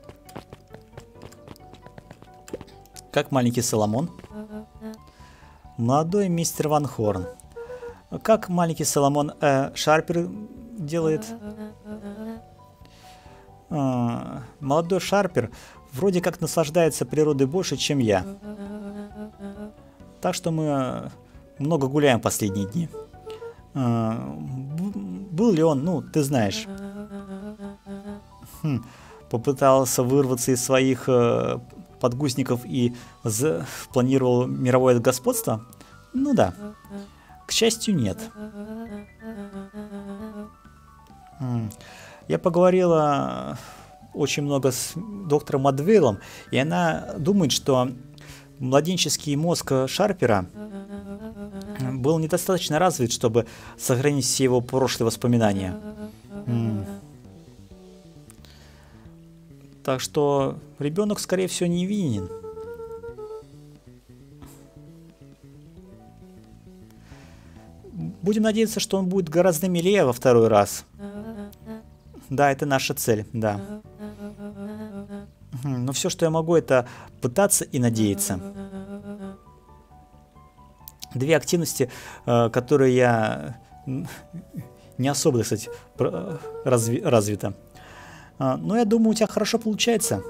[SPEAKER 1] Как маленький Соломон? Молодой мистер Ван Хорн. Как маленький Соломон э, Шарпер делает? А, молодой Шарпер вроде как наслаждается природой больше, чем я. Так что мы много гуляем последние дни. А, был ли он, ну, ты знаешь, хм, попытался вырваться из своих э, подгузников и за, планировал мировое господство? Ну да. К счастью, нет. Я поговорила очень много с доктором Мадвейлом, и она думает, что младенческий мозг Шарпера был недостаточно развит, чтобы сохранить все его прошлые воспоминания. Так что ребенок, скорее всего, невинен. Будем надеяться, что он будет гораздо милее во второй раз. Да, это наша цель, да. Но все, что я могу, это пытаться и надеяться. Две активности, которые я не особо, кстати, разви развита. Но я думаю, у тебя хорошо получается.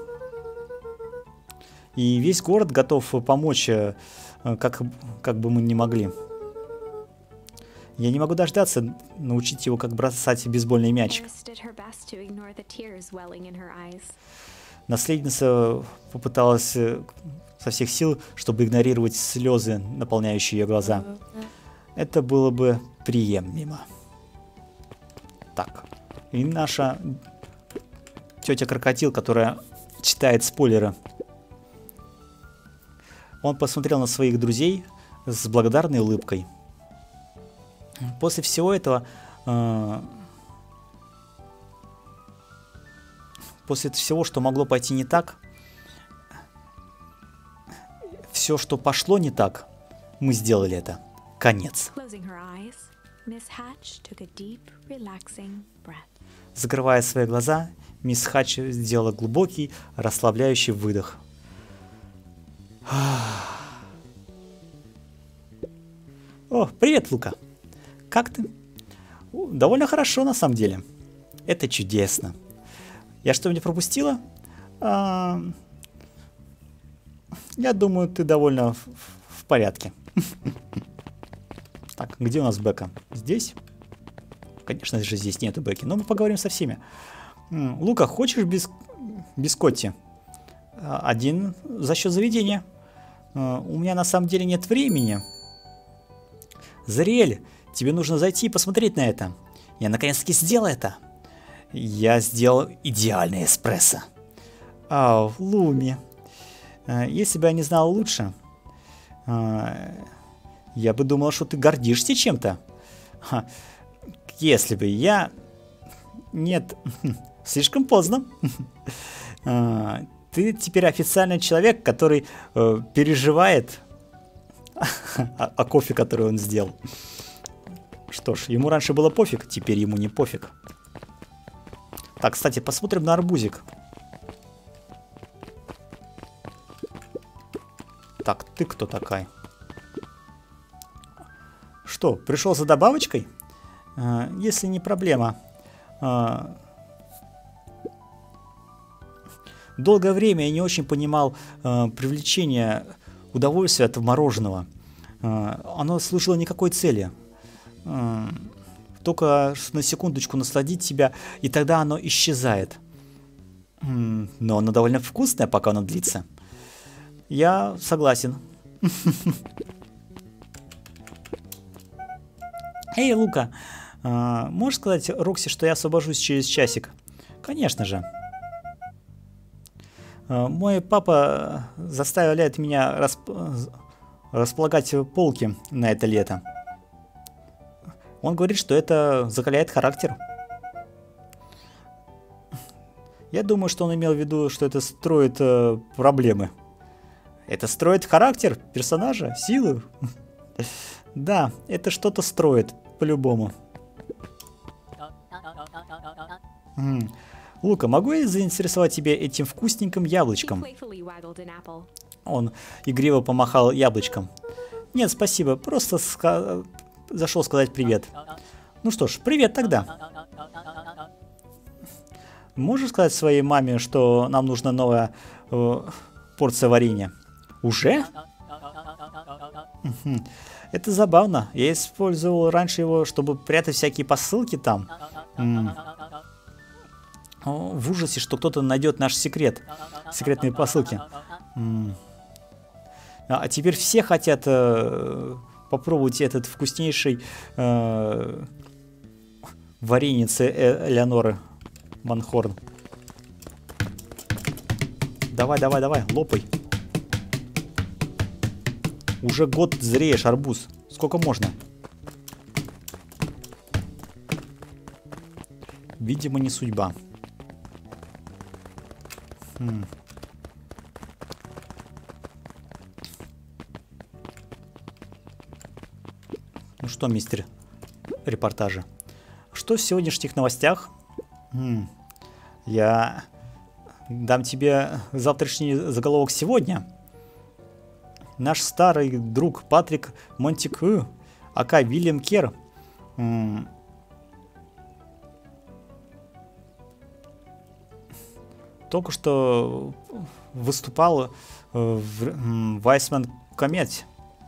[SPEAKER 1] И весь город готов помочь, как, как бы мы ни могли. Я не могу дождаться научить его, как бросать бейсбольный мячик. Наследница попыталась со всех сил, чтобы игнорировать слезы, наполняющие ее глаза. Это было бы приемлемо. Так. И наша тетя Крокодил, которая читает спойлеры. Он посмотрел на своих друзей с благодарной улыбкой. После всего этого, э, после всего, что могло пойти не так, все, что пошло не так, мы сделали это. Конец. Закрывая свои глаза, мисс Хатч сделала глубокий, расслабляющий выдох. О, привет, Лука. Как ты? Довольно хорошо, на самом деле. Это чудесно. Я что-нибудь пропустила? А... Я думаю, ты довольно в, в порядке. Так, где у нас Бека? Здесь? Конечно же, здесь нету Беки, но мы поговорим со всеми. Лука, хочешь бис... бискотти? Один за счет заведения. У меня на самом деле нет времени. Зариэль, тебе нужно зайти и посмотреть на это. Я наконец-таки сделал это. Я сделал идеальный эспрессо. А, Луми. Если бы я не знал лучше, я бы думал, что ты гордишься чем-то. Если бы я... Нет, слишком поздно. Ты теперь официальный человек, который э, переживает о, о кофе, который он сделал. Что ж, ему раньше было пофиг, теперь ему не пофиг. Так, кстати, посмотрим на арбузик. Так, ты кто такая? Что, пришел за добавочкой? Э, если не проблема. Э, Долгое время я не очень понимал э, привлечение удовольствия от мороженого. Э, оно служило никакой цели. Э, только на секундочку насладить себя, и тогда оно исчезает. Э, но оно довольно вкусное, пока оно длится. Я согласен. Эй, Лука, э, можешь сказать Рокси, что я освобожусь через часик? Конечно же. Мой папа заставляет меня расп... располагать полки на это лето. Он говорит, что это закаляет характер. Я думаю, что он имел в виду, что это строит э, проблемы. Это строит характер персонажа, силы. Да, это что-то строит, по-любому. Лука, могу я заинтересовать тебя этим вкусненьким яблочком? Он игриво помахал яблочком. Нет, спасибо, просто ска... зашел сказать привет. Ну что ж, привет тогда. Можешь сказать своей маме, что нам нужна новая э, порция варенья? Уже? Это забавно. Я использовал раньше его, чтобы прятать всякие посылки там. М В ужасе, что кто-то найдет наш секрет. Секретные посылки. М а теперь все хотят э, попробовать этот вкуснейший э, вареницы Элеоноры Манхорн. Давай, давай, давай, лопай. Уже год зреешь, арбуз. Сколько можно? Видимо, не судьба. Хм. Ну что, мистер репортажа? Что в сегодняшних новостях? Хм. Я дам тебе завтрашний заголовок сегодня. Наш старый друг Патрик Монтикю, ака Вильям Кер, м только что выступал в Вайсман Комете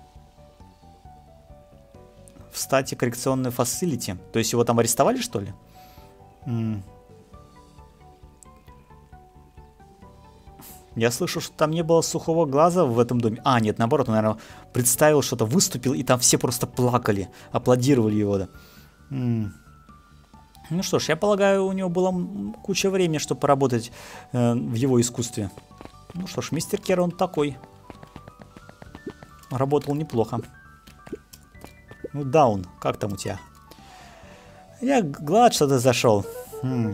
[SPEAKER 1] в стате коррекционной фасилити. То есть его там арестовали, что ли? М Я слышу, что там не было сухого глаза в этом доме. А, нет, наоборот, он, наверное, представил что-то, выступил, и там все просто плакали, аплодировали его. Да. М Ну что ж, я полагаю, у него была куча времени, чтобы поработать э, в его искусстве. Ну что ж, мистер Кер, он такой. Работал неплохо. Ну, Даун, как там у тебя? Я глад, что ты зашел. М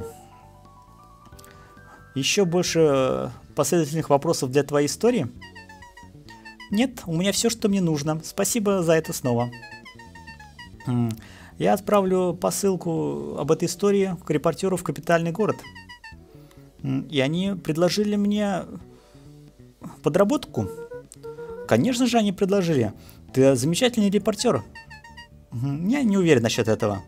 [SPEAKER 1] Еще больше последовательных вопросов для твоей истории? Нет, у меня все, что мне нужно. Спасибо за это снова. М Я отправлю посылку об этой истории к репортеру в капитальный город. И они предложили мне подработку. Конечно же, они предложили. Ты замечательный репортер. Я не уверен насчет этого.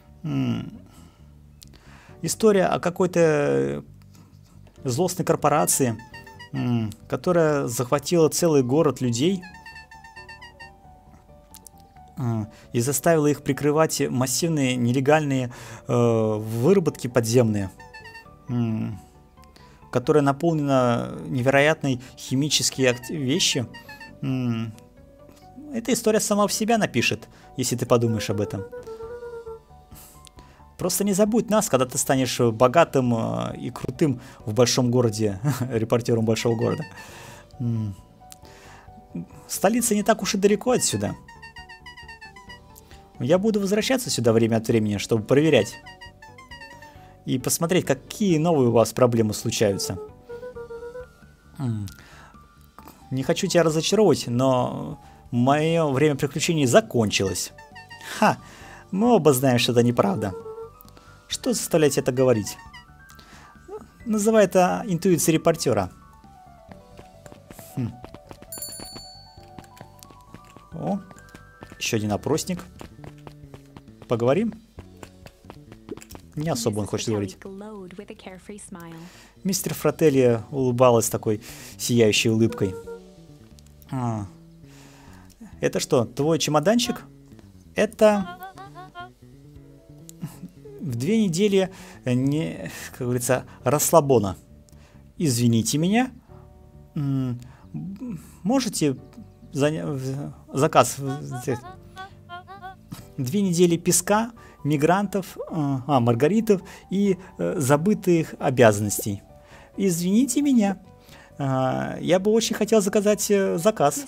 [SPEAKER 1] История о какой-то злостной корпорации, которая захватила целый город людей и заставила их прикрывать массивные нелегальные э, выработки подземные, которая наполнена невероятной химические вещи. Эта история сама в себя напишет, если ты подумаешь об этом. Просто не забудь нас, когда ты станешь богатым и крутым в большом городе, репортером большого города. Столица не так уж и далеко отсюда. Я буду возвращаться сюда время от времени, чтобы проверять. И посмотреть, какие новые у вас проблемы случаются. Не хочу тебя разочаровать, но мое время приключений закончилось. Ха, мы оба знаем, что это неправда. Что заставляет это говорить? Называй это интуицией репортера. Хм. О, еще один опросник. Поговорим? Не особо он хочет говорить. Мистер Фрателли улыбалась такой сияющей улыбкой. А. Это что, твой чемоданчик? Это... В две недели, не, как говорится, расслабона. Извините меня. Можете заня... заказ... Две недели песка, мигрантов, а, маргаритов и э, забытых обязанностей. Извините меня. А, я бы очень хотел заказать э, заказ.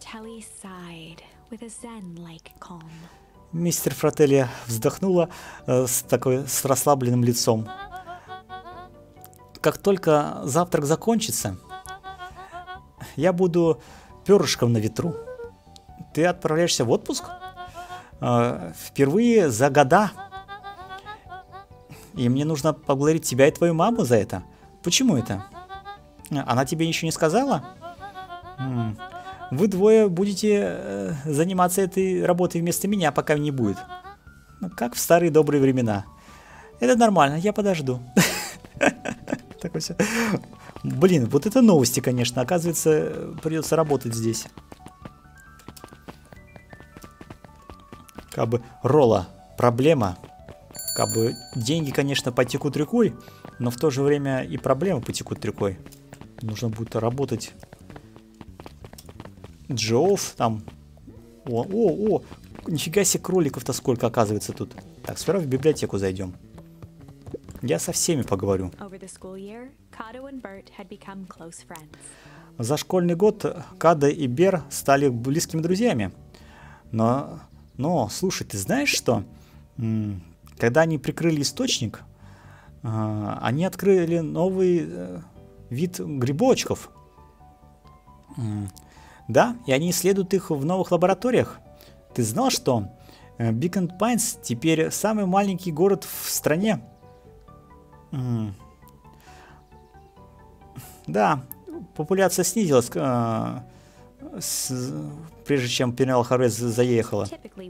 [SPEAKER 1] Мистер Фрателли вздохнула э, с такой с расслабленным лицом. Как только завтрак закончится, я буду перышком на ветру. Ты отправляешься в отпуск? Э, впервые за года. И мне нужно поблагодарить тебя и твою маму за это. Почему это? Она тебе еще не сказала? М-м. Вы двое будете э, заниматься этой работой вместо меня, пока не будет. Ну, как в старые добрые времена. Это нормально, я подожду. Так все. Блин, вот это новости, конечно. Оказывается, придется работать здесь. Как бы Ролла, проблема. Как бы деньги, конечно, потекут рекой, но в то же время и проблемы потекут рекой. Нужно будет работать. Джоуф там. О, о, о, нифига себе кроликов-то сколько оказывается тут. Так, сперва в библиотеку зайдем. Я со всеми поговорю. За школьный год Када и Бер стали близкими друзьями. Но, но, слушай, ты знаешь что? Когда они прикрыли источник, они открыли новый вид грибочков. Да, и они исследуют их в новых лабораториях. Ты знал, что Бикон Пайнс теперь самый маленький город в стране? Mm. Да, популяция снизилась, э, с, прежде чем Пенелла Хорез заехала.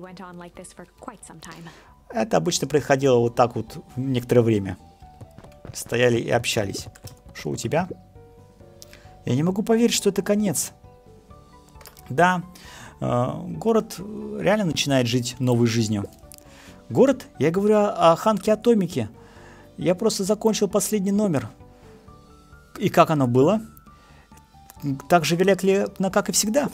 [SPEAKER 1] Это обычно происходило вот так вот некоторое время. Стояли и общались. Что у тебя? Я не могу поверить, что это конец. Да, э, город реально начинает жить новой жизнью. Город? Я говорю о, о Ханке Атомике. Я просто закончил последний номер. И как оно было? Так же великолепно, как и всегда.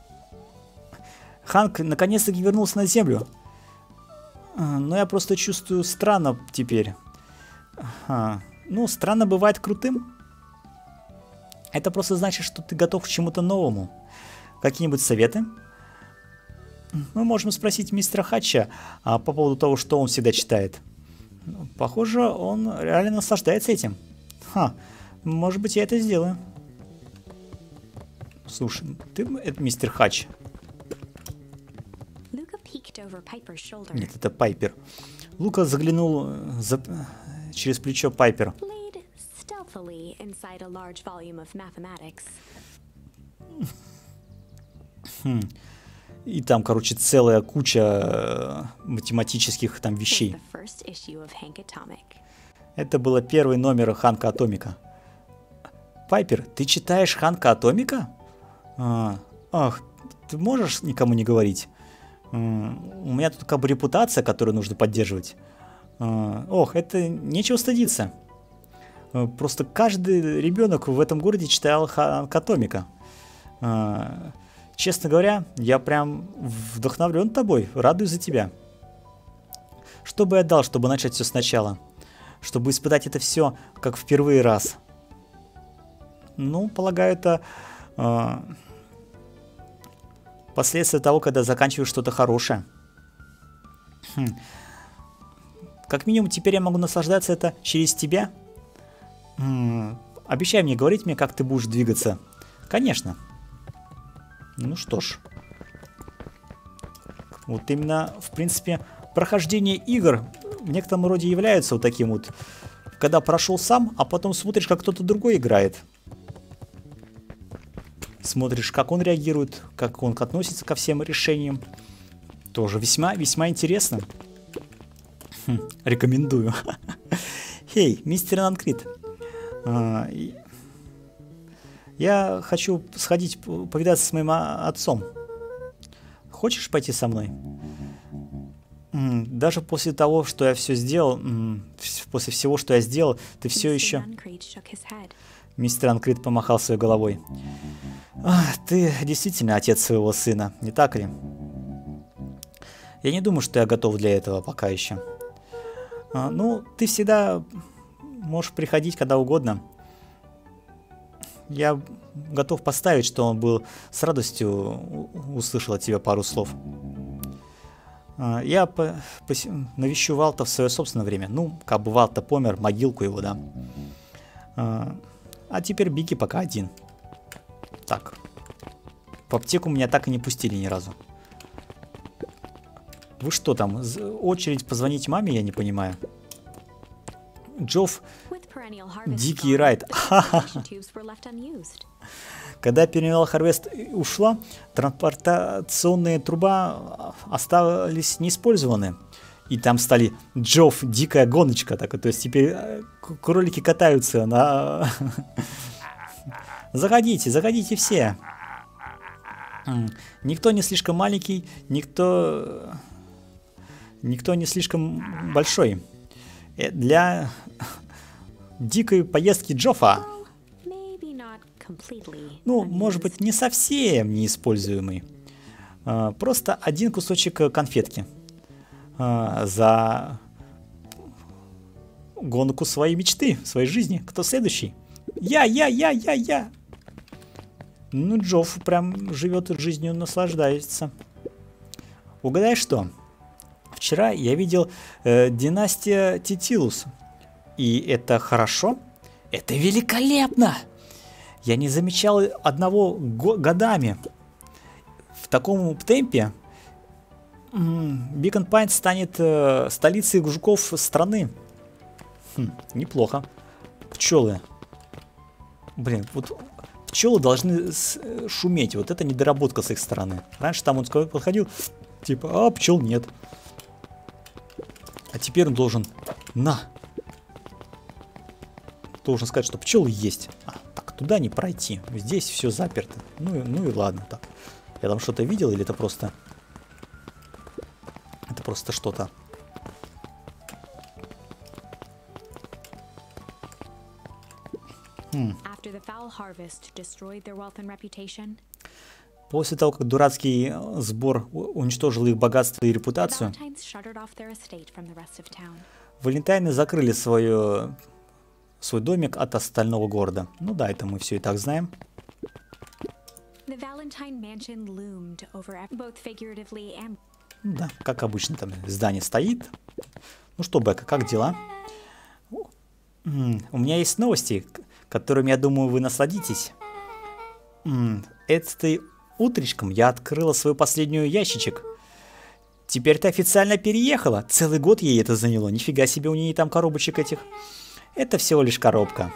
[SPEAKER 1] Ханк наконец-таки вернулся на Землю. Но я просто чувствую странно теперь. Ага. Ну, странно бывает крутым. Это просто значит, что ты готов к чему-то новому. Какие-нибудь советы? Мы можем спросить мистера Хатча а, по поводу того, что он всегда читает. Похоже, он реально наслаждается этим. Ха, может быть, я это сделаю. Слушай, ты это мистер Хатч? Нет, это Пайпер. Лука заглянул за... через плечо Пайпер. Хм. И там, короче, целая куча математических там вещей. Это было первый номер Ханка Атомика. Пайпер, ты читаешь Ханка Атомика? А, ах, ты можешь никому не говорить? А, у меня тут как бы репутация, которую нужно поддерживать. А, ох, это нечего стыдиться. А, просто каждый ребенок в этом городе читал Ханка Атомика. А, честно говоря, я прям вдохновлен тобой, радуюсь за тебя. Что бы я дал, чтобы начать все сначала? Чтобы испытать это все как в первый раз? Ну, полагаю, это э, последствия того, когда заканчиваешь что-то хорошее. Хм. Как минимум, теперь я могу наслаждаться это через тебя. М-м, обещай мне, говорить мне, как ты будешь двигаться. Конечно. Ну что ж. Вот именно, в принципе, прохождение игр в некотором роде является вот таким вот. Когда прошел сам, а потом смотришь, как кто-то другой играет. Смотришь, как он реагирует, как он относится ко всем решениям. Тоже весьма-весьма интересно. Хм, рекомендую. Эй, мистер Нанкрит. А, я хочу сходить повидаться с моим отцом. Хочешь пойти со мной? Даже после того, что я все сделал, после всего, что я сделал, ты все еще... Мистер Анкрит помахал своей головой. А, ты действительно отец своего сына, не так ли? Я не думаю, что я готов для этого пока еще. А, ну, ты всегда можешь приходить когда угодно. Я готов поставить, что он был с радостью услышал от тебя пару слов. А, я по, по, навещу Валта в свое собственное время. Ну, как бы Валта помер, могилку его, да. А, а теперь беги пока один. Так. В аптеку меня так и не пустили ни разу. Вы что там, очередь позвонить маме, я не понимаю. Джофф, дикий райд. Когда Perennial Harvest ушла, транспортационные труба остались неиспользованы. И там стали Джофф, дикая гоночка. Так, то есть теперь кролики катаются на... Заходите, заходите все. Никто не слишком маленький, никто... Никто не слишком большой. Для дикой поездки Джоффа. Ну, может быть, не совсем неиспользуемый. Просто один кусочек конфетки. За гонку своей мечты, своей жизни. Кто следующий? Я, я, я, я, я. Ну, Джофф прям живет жизнью, наслаждается. Угадай что? Вчера я видел э, династия Титилус. И это хорошо? Это великолепно! Я не замечал одного го годами. В таком темпе Бикон Пайнс станет э, столицей жуков страны. Хм, неплохо. Пчелы. Блин, вот пчелы должны шуметь. Вот это недоработка с их стороны. Раньше там он подходил, типа, а пчел нет. А теперь он должен... На! Должен сказать, что пчелы есть. А, так, туда не пройти. Здесь все заперто. Ну, и, ну и ладно. Так. Я там что-то видел или это просто... Это просто что-то. Хм. После того, как дурацкий сбор уничтожил их богатство и репутацию, Валентайны закрыли свое, свой домик от остального города. Ну да, это мы все и так знаем. Да, как обычно, там здание стоит. Ну что, Бека, как дела? У меня есть новости, которыми, я думаю, вы насладитесь. Этой утречком я открыла свой последний ящичек. Теперь ты официально переехала. Целый год ей это заняло. Нифига себе, у нее там коробочек этих. Это всего лишь коробка.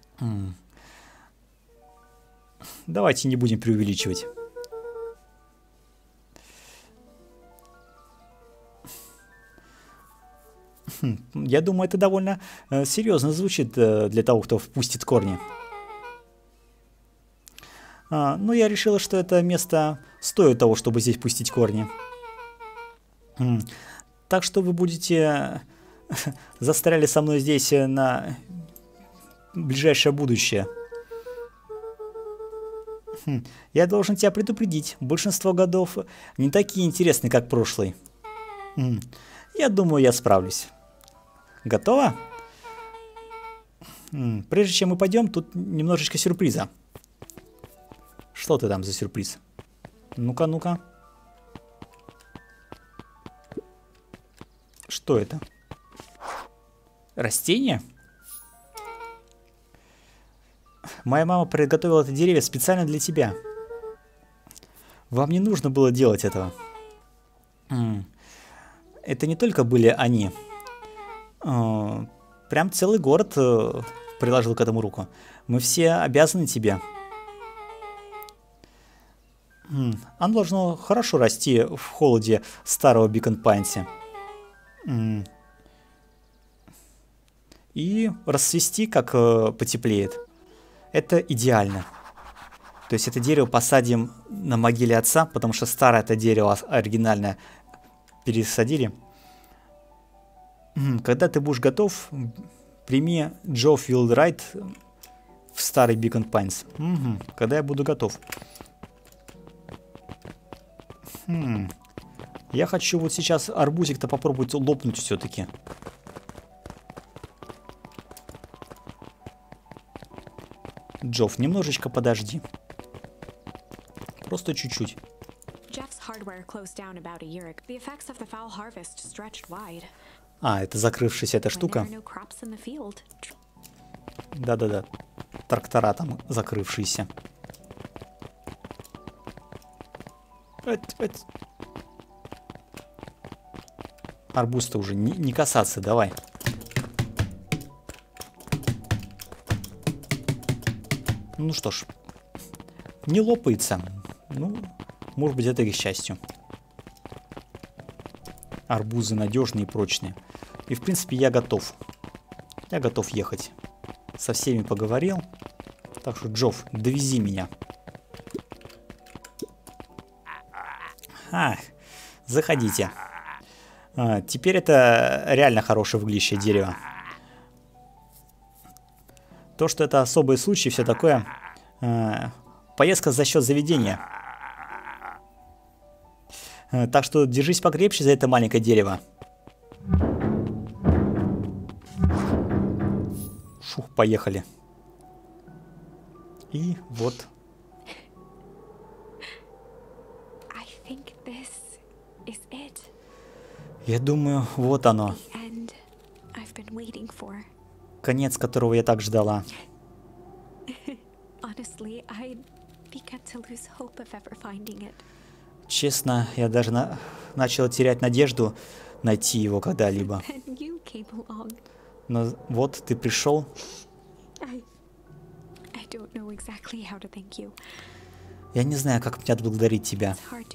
[SPEAKER 1] Давайте не будем преувеличивать. Хм, я думаю, это довольно э, серьезно звучит э, для того, кто впустит корни. А, но я решила, что это место стоит того, чтобы здесь пустить корни. М. Так что вы будете застряли со мной здесь на ближайшее будущее. Хм. Я должен тебя предупредить. Большинство годов не такие интересные, как прошлый. М. Я думаю, я справлюсь. Готова? М. Прежде чем мы пойдем, тут немножечко сюрприза. Что ты там за сюрприз? Ну-ка, ну-ка. Что это? Растение? Моя мама приготовила это дерево специально для тебя. Вам не нужно было делать этого. Это не только были они. Прям целый город приложил к этому руку. Мы все обязаны тебе. Оно должно хорошо расти в холоде старого Бикон-Пайнса. И расцвести, как э, потеплеет. Это идеально. То есть это дерево посадим на могиле отца, потому что старое это дерево оригинальное пересадили. Когда ты будешь готов, прими Джо Филдрайт в старый Бикон-Пайнс. Угу. Когда я буду готов. Хм. Я хочу вот сейчас арбузик-то попробовать лопнуть все-таки. Джофф, немножечко подожди. Просто чуть-чуть. А, это закрывшаяся эта штука. Да-да-да. Трактора там закрывшиеся. Эть, эть. Арбуз-то уже не, не касаться, давай. Ну что ж, не лопается. Ну, может быть, это и к счастью. Арбузы надежные и прочные. И, в принципе, я готов. Я готов ехать. Со всеми поговорил. Так что, Джофф, довези меня. А, заходите. А, теперь это реально хорошее выглядящее дерево. То, что это особый случай, все такое. А, поездка за счет заведения. А, так что держись покрепче за это маленькое дерево. Фух, поехали. И вот. Я думаю, вот оно. Конец, которого я так ждала. Честно, я даже на... начала терять надежду найти его когда-либо. Но вот ты пришел. Я не знаю, как мне отблагодарить тебя.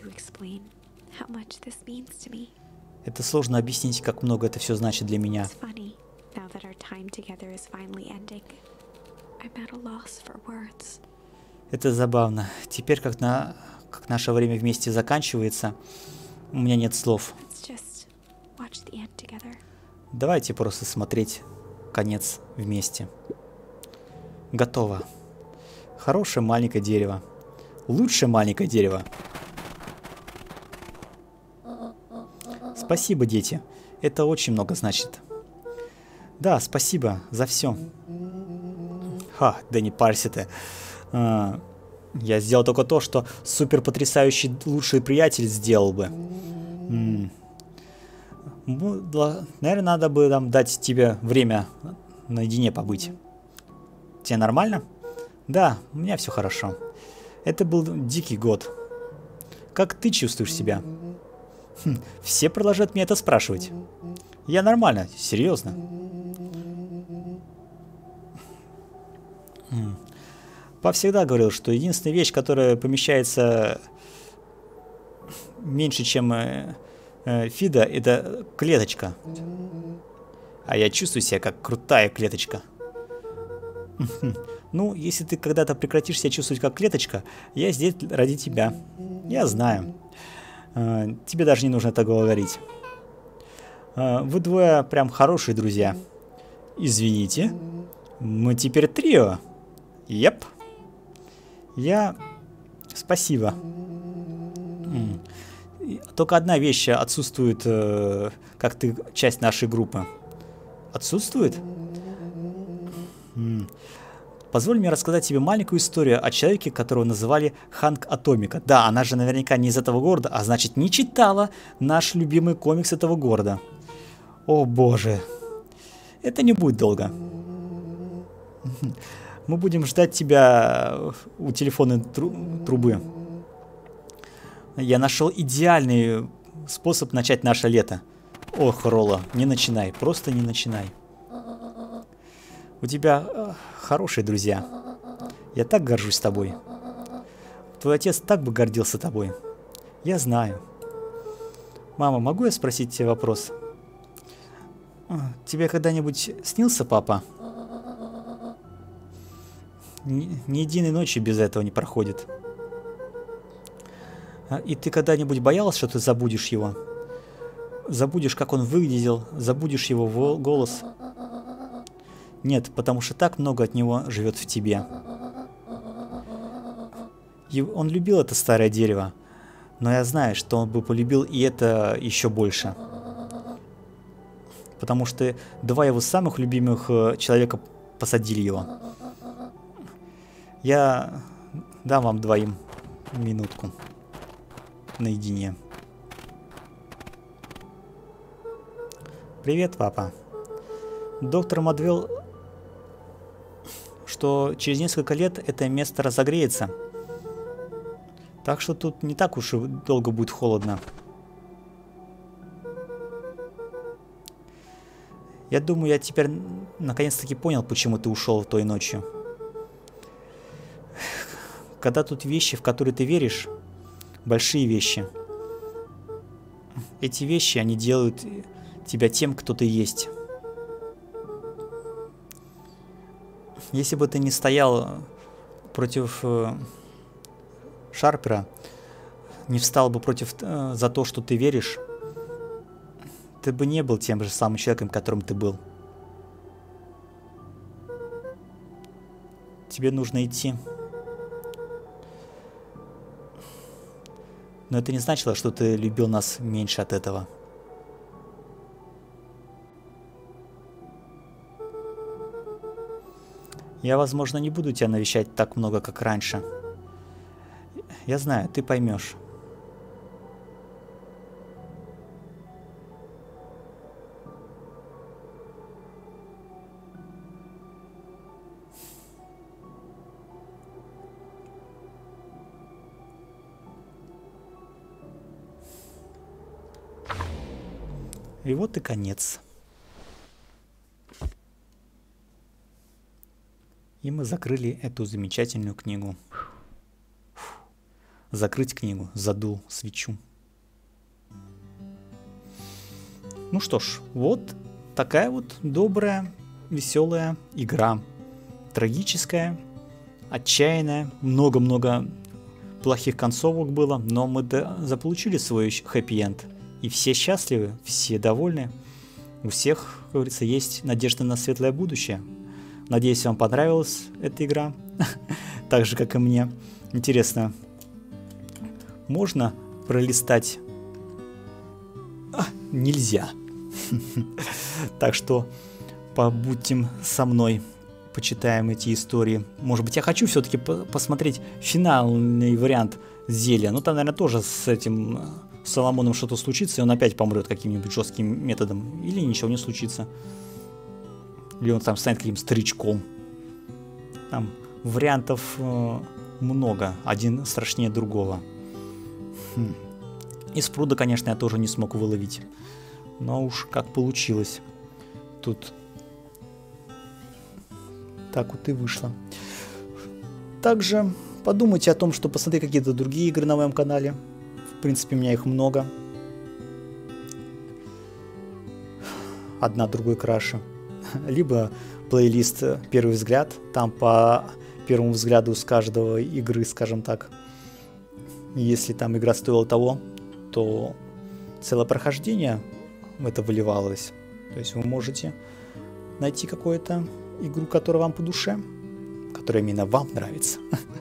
[SPEAKER 1] Это сложно объяснить, как много это все значит для меня. Это забавно. Теперь, как, на... как наше время вместе заканчивается, у меня нет слов. Давайте просто смотреть конец вместе. Готово. Хорошее маленькое дерево. Лучшее маленькое дерево. Спасибо, дети. Это очень много значит. Да, спасибо за все. Ха, да не парься ты. А, я сделал только то, что супер потрясающий лучший приятель сделал бы. М -м. Наверное, надо бы там, дать тебе время наедине побыть. Тебе нормально? Да, у меня все хорошо. Это был дикий год. Как ты чувствуешь себя? Хм, все продолжают меня это спрашивать. Я нормально, серьезно. Папа всегда говорил, что единственная вещь, которая помещается меньше, чем э, э, фида, это клеточка. А я чувствую себя как крутая клеточка. Ну, если ты когда-то прекратишь себя чувствовать как клеточка, я здесь ради тебя. Я знаю. Тебе даже не нужно этого говорить. Вы двое прям хорошие друзья. Извините. Мы теперь трио. Еп. Я... Спасибо. Только одна вещь отсутствует, как ты часть нашей группы. Отсутствует? Позволь мне рассказать тебе маленькую историю о человеке, которого называли Ханк Атомика. Да, она же наверняка не из этого города, а значит не читала наш любимый комикс этого города. О боже. Это не будет долго. Мы будем ждать тебя у телефонной тру трубы. Я нашел идеальный способ начать наше лето. Ох, Ролла, не начинай, просто не начинай. У тебя э, хорошие друзья. Я так горжусь тобой. Твой отец так бы гордился тобой. Я знаю. Мама, могу я спросить тебя вопрос? Тебе когда-нибудь снился папа? Ни, ни единой ночи без этого не проходит. И ты когда-нибудь боялась, что ты забудешь его? Забудешь, как он выглядел, забудешь его голос? Нет, потому что так много от него живет в тебе. И он любил это старое дерево, но я знаю, что он бы полюбил и это еще больше. Потому что два его самых любимых человека посадили его. Я дам вам двоим минутку наедине. Привет, папа. Доктор Мадвелл, что через несколько лет это место разогреется. Так что тут не так уж и долго будет холодно. Я думаю, я теперь наконец-таки понял, почему ты ушел той ночью. Когда тут вещи, в которые ты веришь, большие вещи. Эти вещи, они делают тебя тем, кто ты есть. Если бы ты не стоял против э, Шарпера, не встал бы против э, за то, что ты веришь, ты бы не был тем же самым человеком, которым ты был. Тебе нужно идти. Но это не значило, что ты любил нас меньше от этого. Я, возможно, не буду тебя навещать так много, как раньше. Я знаю, ты поймешь. И вот и конец. И мы закрыли эту замечательную книгу. Закрыть книгу. Задул свечу. Ну что ж, вот такая вот добрая, веселая игра. Трагическая, отчаянная. Много-много плохих концовок было, но мы заполучили свой хэппи-энд. И все счастливы, все довольны. У всех, как говорится, есть надежда на светлое будущее. Надеюсь, вам понравилась эта игра. Так же, как и мне. Интересно, можно пролистать? А, нельзя. Так что побудьте со мной, почитаем эти истории. Может быть, я хочу все-таки посмотреть финальный вариант Зелья. Ну, там, наверное, тоже с этим Соломоном что-то случится, и он опять помрет каким-нибудь жестким методом. Или ничего не случится. Или он там станет каким-то старичком. Там вариантов э, много. Один страшнее другого. Хм. Из пруда, конечно, я тоже не смог выловить. Но уж как получилось. Тут так вот и вышло. Также подумайте о том, что посмотреть какие-то другие игры на моем канале. В принципе, у меня их много. одна другой краше. Либо плейлист «Первый взгляд», там по первому взгляду с каждого игры, скажем так. Если там игра стоила того, то целое прохождение в это выливалось. То есть вы можете найти какую-то игру, которая вам по душе, которая именно вам нравится.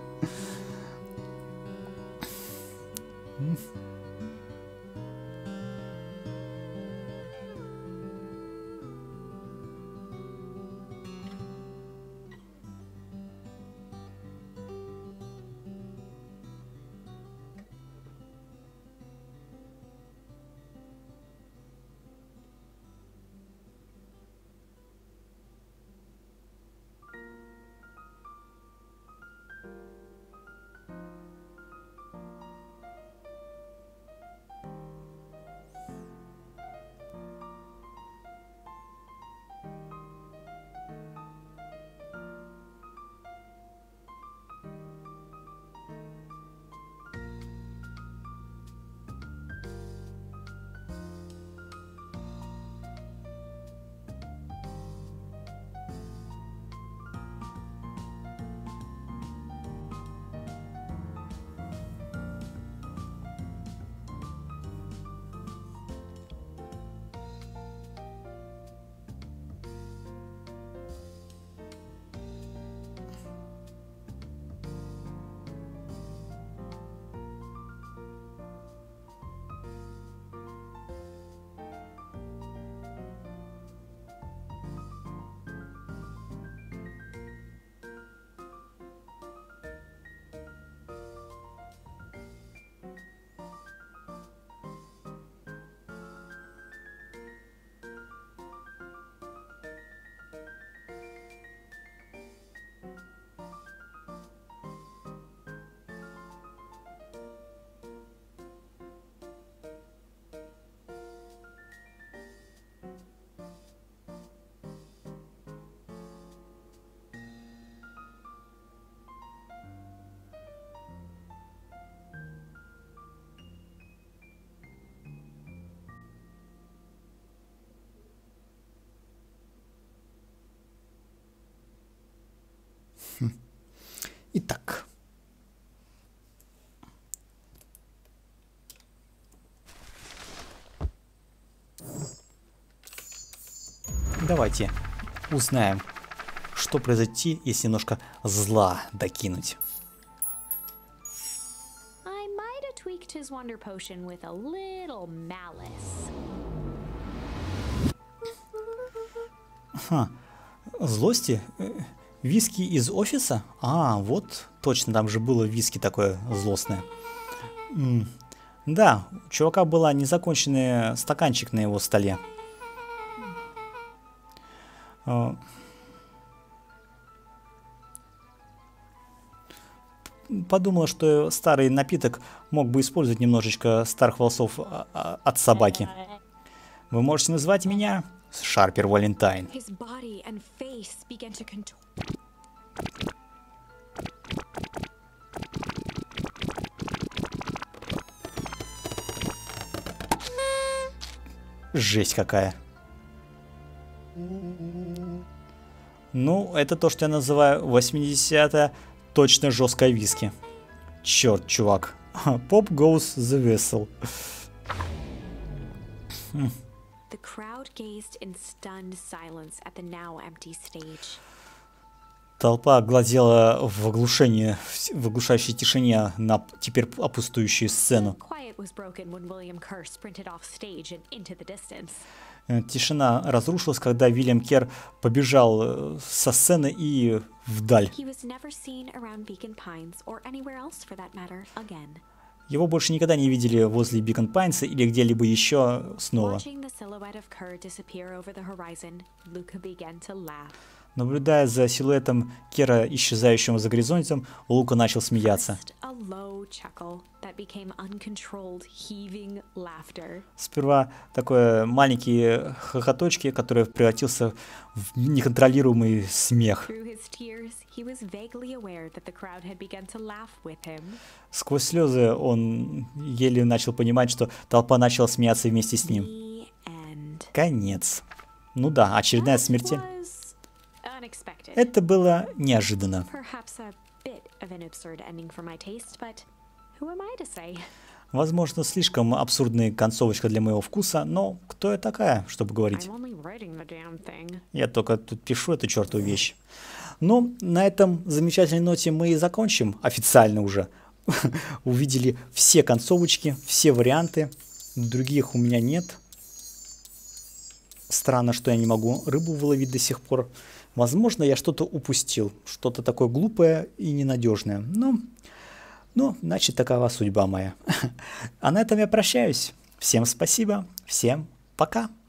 [SPEAKER 1] Итак. Давайте узнаем, что произойти, если немножко зла докинуть.
[SPEAKER 2] I might have tweaked his wonder potion with a little malice.
[SPEAKER 1] Ха. Злости? Виски из офиса? А, вот, точно, там же было виски такое злостное. М да, у чувака был незаконченный стаканчик на его столе. Подумала, что старый напиток мог бы использовать немножечко старых волосов от собаки. Вы можете назвать меня Шарпер Валентайн. Жесть какая. Ну, это то, что я называю восьмидесятое точно жесткое виски. Черт, чувак. Pop goes the vessel.
[SPEAKER 2] The crowd gazed in stunned silence at the now empty stage.
[SPEAKER 1] Толпа глазела в оглушении, в оглушающей тишине на теперь опустующую сцену. Тишина разрушилась, когда Уильям Керр побежал со сцены и вдаль. Его больше никогда не видели возле Бикон Пайнса или где-либо еще снова. Наблюдая за силуэтом Кера, исчезающим за горизонтом, Лука начал смеяться. Сперва такой маленький хохоточки, который превратился в неконтролируемый смех. Сквозь слезы он еле начал понимать, что толпа начала смеяться вместе с ним. Конец. Ну да, очередная
[SPEAKER 2] That
[SPEAKER 1] смерть.
[SPEAKER 2] was unexpected.
[SPEAKER 1] Это было неожиданно.
[SPEAKER 2] Perhaps a bit of an absurd ending for my taste, but who am I to say?
[SPEAKER 1] Возможно, слишком абсурдная концовочка для моего вкуса, но кто я такая, чтобы говорить?
[SPEAKER 2] I'm only writing the damn thing.
[SPEAKER 1] Я только тут пишу эту чертову вещь. Ну, на этом замечательной ноте мы и закончим официально уже. Увидели все концовочки, все варианты. Других у меня нет. Странно, что я не могу рыбу выловить до сих пор. Возможно, я что-то упустил. Что-то такое глупое и ненадежное. Ну, ну, значит, такова судьба моя. А на этом я прощаюсь. Всем спасибо. Всем пока.